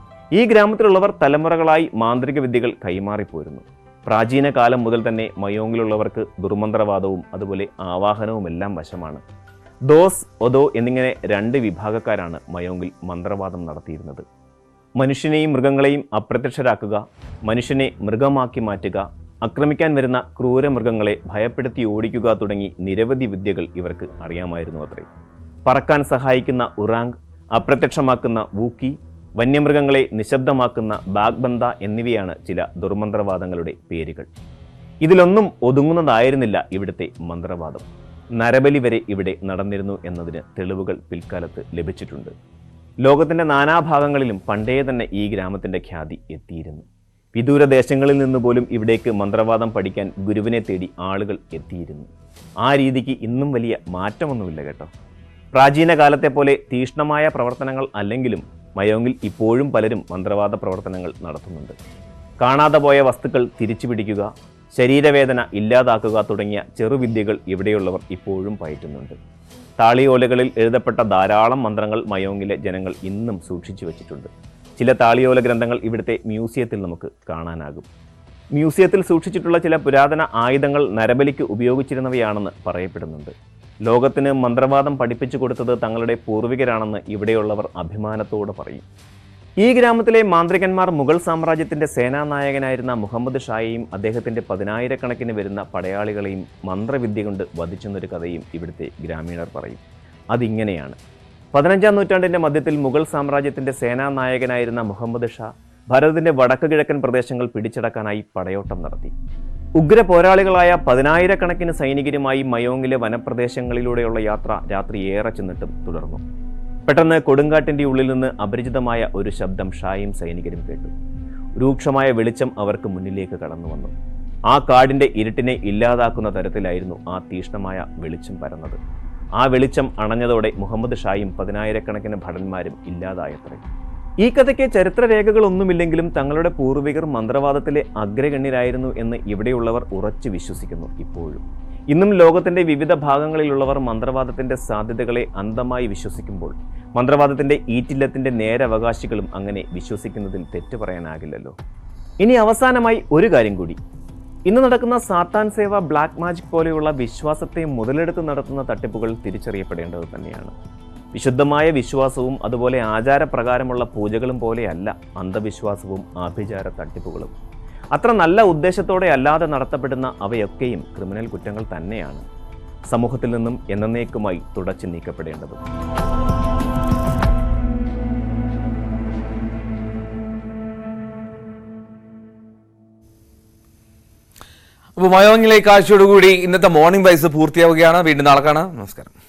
ഈ ഗ്രാമത്തിലുള്ളവർ തലമുറകളായി മാന്ത്രിക വിദ്യകൾ കൈമാറിപ്പോരുന്നു. പ്രാചീന കാലം മുതൽ തന്നെ മയോങ്ങിലുള്ളവർക്ക് ദുർമന്ത്രവാദവും അതുപോലെ ആവാഹനവുമെല്ലാം വശമാണ്. ദോസ്, ഒദോ എന്നിങ്ങനെ 2 വിഭാഗക്കാരാണ് മയോങ്ങിൽ മന്ത്രവാദം നടത്തിയിരുന്നത്. മനുഷ്യനെയും മൃഗങ്ങളെയും അപ്രത്യക്ഷരാക്കുക, മനുഷ്യനെ മൃഗമാക്കി മാറ്റുക, ആക്രമിക്കാൻ വരുന്ന ക്രൂരമൃഗങ്ങളെ ഭയപ്പെടുത്തി ഓടിക്കുക തുടങ്ങി നിരവധി വിദ്യകൾ ഇവർക്ക് അറിയാമായിരുന്നു അത്രേ. പറക്കാൻ സഹായിക്കുന്ന ഉറാങ്, അപ്രത്യക്ഷമാക്കുന്ന വൂക്കി, വന്യമൃഗങ്ങളെ നിശബ്ദമാക്കുന്ന ബാഗ്ബന്ത എന്നിവയാണ് ചില ദുർമന്ത്രവാദങ്ങളുടെ പേരുകൾ. ഇതിലൊന്നും ഒതുങ്ങുന്നതായിരുന്നില്ല ഇവിടുത്തെ മന്ത്രവാദം. നരബലി വരെ ഇവിടെ നടന്നിരുന്നു എന്നതിന് തെളിവുകൾ പിൽക്കാലത്ത് ലഭിച്ചിട്ടുണ്ട്. ലോകത്തിൻ്റെ നാനാഭാഗങ്ങളിലും പണ്ടേ തന്നെ ഈ ഗ്രാമത്തിൻ്റെ ഖ്യാതി എത്തിയിരുന്നു. വിദൂര ദേശങ്ങളിൽ നിന്ന് പോലും ഇവിടേക്ക് മന്ത്രവാദം പഠിക്കാൻ ഗുരുവിനെ തേടി ആളുകൾ എത്തിയിരുന്നു. ആ രീതിക്ക് ഇന്നും വലിയ മാറ്റമൊന്നുമില്ല കേട്ടോ. പ്രാചീന കാലത്തെ പോലെ തീക്ഷ്ണമായ പ്രവർത്തനങ്ങൾ അല്ലെങ്കിലും മയോങ്ങിൽ ഇപ്പോഴും പലരും മന്ത്രവാദ പ്രവർത്തനങ്ങൾ നടത്തുന്നുണ്ട്. കാണാതെ പോയ വസ്തുക്കൾ തിരിച്ചു പിടിക്കുക, ശരീരവേദന ഇല്ലാതാക്കുക തുടങ്ങിയ ചെറുവിദ്യകൾ ഇവിടെയുള്ളവർ ഇപ്പോഴും പയറ്റുന്നുണ്ട്. താളിയോലകളിൽ എഴുതപ്പെട്ട ധാരാളം മന്ത്രങ്ങൾ മയോങ്ങിലെ ജനങ്ങൾ ഇന്നും സൂക്ഷിച്ചു വച്ചിട്ടുണ്ട്. ചില താളിയോല ഗ്രന്ഥങ്ങൾ ഇവിടുത്തെ മ്യൂസിയത്തിൽ നമുക്ക് കാണാനാകും. മ്യൂസിയത്തിൽ സൂക്ഷിച്ചിട്ടുള്ള ചില പുരാതന ആയുധങ്ങൾ നരബലിക്ക് ഉപയോഗിച്ചിരുന്നവയാണെന്ന് പറയപ്പെടുന്നുണ്ട്. ലോകത്തിന് മന്ത്രവാദം പഠിപ്പിച്ചു കൊടുത്തത് തങ്ങളുടെ പൂർവികരാണെന്ന് ഇവിടെയുള്ളവർ അഭിമാനത്തോടെ പറയും. ഈ ഗ്രാമത്തിലെ മാന്ത്രികന്മാർ മുഗൾ സാമ്രാജ്യത്തിൻ്റെ സേനാനായകനായിരുന്ന മുഹമ്മദ് ഷായെയും അദ്ദേഹത്തിൻ്റെ 10,000 വരുന്ന പടയാളികളെയും മന്ത്രവിദ്യ കൊണ്ട് വധിച്ചെന്നൊരു കഥയും ഇവിടുത്തെ ഗ്രാമീണർ പറയും. അതിങ്ങനെയാണ്: 15-ാം നൂറ്റാണ്ടിൻ്റെ മധ്യത്തിൽ മുഗൾ സാമ്രാജ്യത്തിൻ്റെ സേനാനായകനായിരുന്ന മുഹമ്മദ് ഷാ ഭാരതത്തിൻ്റെ വടക്ക് കിഴക്കൻ പ്രദേശങ്ങൾ പിടിച്ചടക്കാനായി പടയോട്ടം നടത്തി. ഉഗ്ര പോരാളികളായ 10,000 സൈനികരുമായി മയോങ്ങിലെ വനപ്രദേശങ്ങളിലൂടെയുള്ള യാത്ര രാത്രി ഏറെ ചെന്നിട്ടും തുടർന്നു. പെട്ടെന്ന് കൊടുങ്കാട്ടിൻ്റെ ഉള്ളിൽ നിന്ന് അപരിചിതമായ ഒരു ശബ്ദം ഷായും സൈനികരും കേട്ടു. രൂക്ഷമായ വെളിച്ചം അവർക്ക് മുന്നിലേക്ക് കടന്നു വന്നു. ആ കാടിൻ്റെ ഇരുട്ടിനെ ഇല്ലാതാക്കുന്ന തരത്തിലായിരുന്നു ആ തീക്ഷ്ണമായ വെളിച്ചം പരന്നത്. ആ വെളിച്ചം അണഞ്ഞതോടെ മുഹമ്മദ് ഷായും 10,000 ഭടന്മാരും ഇല്ലാതായത്രേ. ഈ കഥയ്ക്ക് ചരിത്രരേഖകളൊന്നുമില്ലെങ്കിലും തങ്ങളുടെ പൂർവികർ മന്ത്രവാദത്തിലെ അഗ്രഗണ്യരായിരുന്നു എന്ന് ഇവിടെയുള്ളവർ ഉറച്ചു വിശ്വസിക്കുന്നു. ഇപ്പോഴും ഇന്നും ലോകത്തിൻ്റെ വിവിധ ഭാഗങ്ങളിലുള്ളവർ മന്ത്രവാദത്തിൻ്റെ സാധ്യതകളെ അന്ധമായി വിശ്വസിക്കുമ്പോൾ മന്ത്രവാദത്തിൻ്റെ ഈറ്റില്ലത്തിൻ്റെ നേരവകാശികളും അങ്ങനെ വിശ്വസിക്കുന്നതിൽ തെറ്റു പറയാനാകില്ലല്ലോ. ഇനി അവസാനമായി ഒരു കാര്യം കൂടി. ഇന്ന് നടക്കുന്ന സാത്താൻ സേവ, ബ്ലാക്ക് മാജിക് പോലെയുള്ള വിശ്വാസത്തെ മുതലെടുത്ത് നടത്തുന്ന തട്ടിപ്പുകൾ തിരിച്ചറിയപ്പെടേണ്ടത് തന്നെയാണ്. വിശുദ്ധമായ വിശ്വാസവും അതുപോലെ ആചാരപ്രകാരമുള്ള പൂജകളും പോലെയല്ല അന്ധവിശ്വാസവും ആഭിചാര തട്ടിപ്പുകളും. അത്ര നല്ല ഉദ്ദേശത്തോടെ അല്ലാതെ നടത്തപ്പെടുന്ന അവയൊക്കെയും ക്രിമിനൽ കുറ്റങ്ങൾ തന്നെയാണ്. സമൂഹത്തിൽ നിന്നും എന്നേക്കുമായി തുടച്ചു നീക്കപ്പെടേണ്ടത്. അപ്പോൾ മയോങ്ങിലെ കാഴ്ചയോടുകൂടി ഇന്നത്തെ മോർണിംഗ് വൈസ് പൂർത്തിയാവുകയാണ്. വീണ്ടും നാളെ കാണാം. നമസ്കാരം.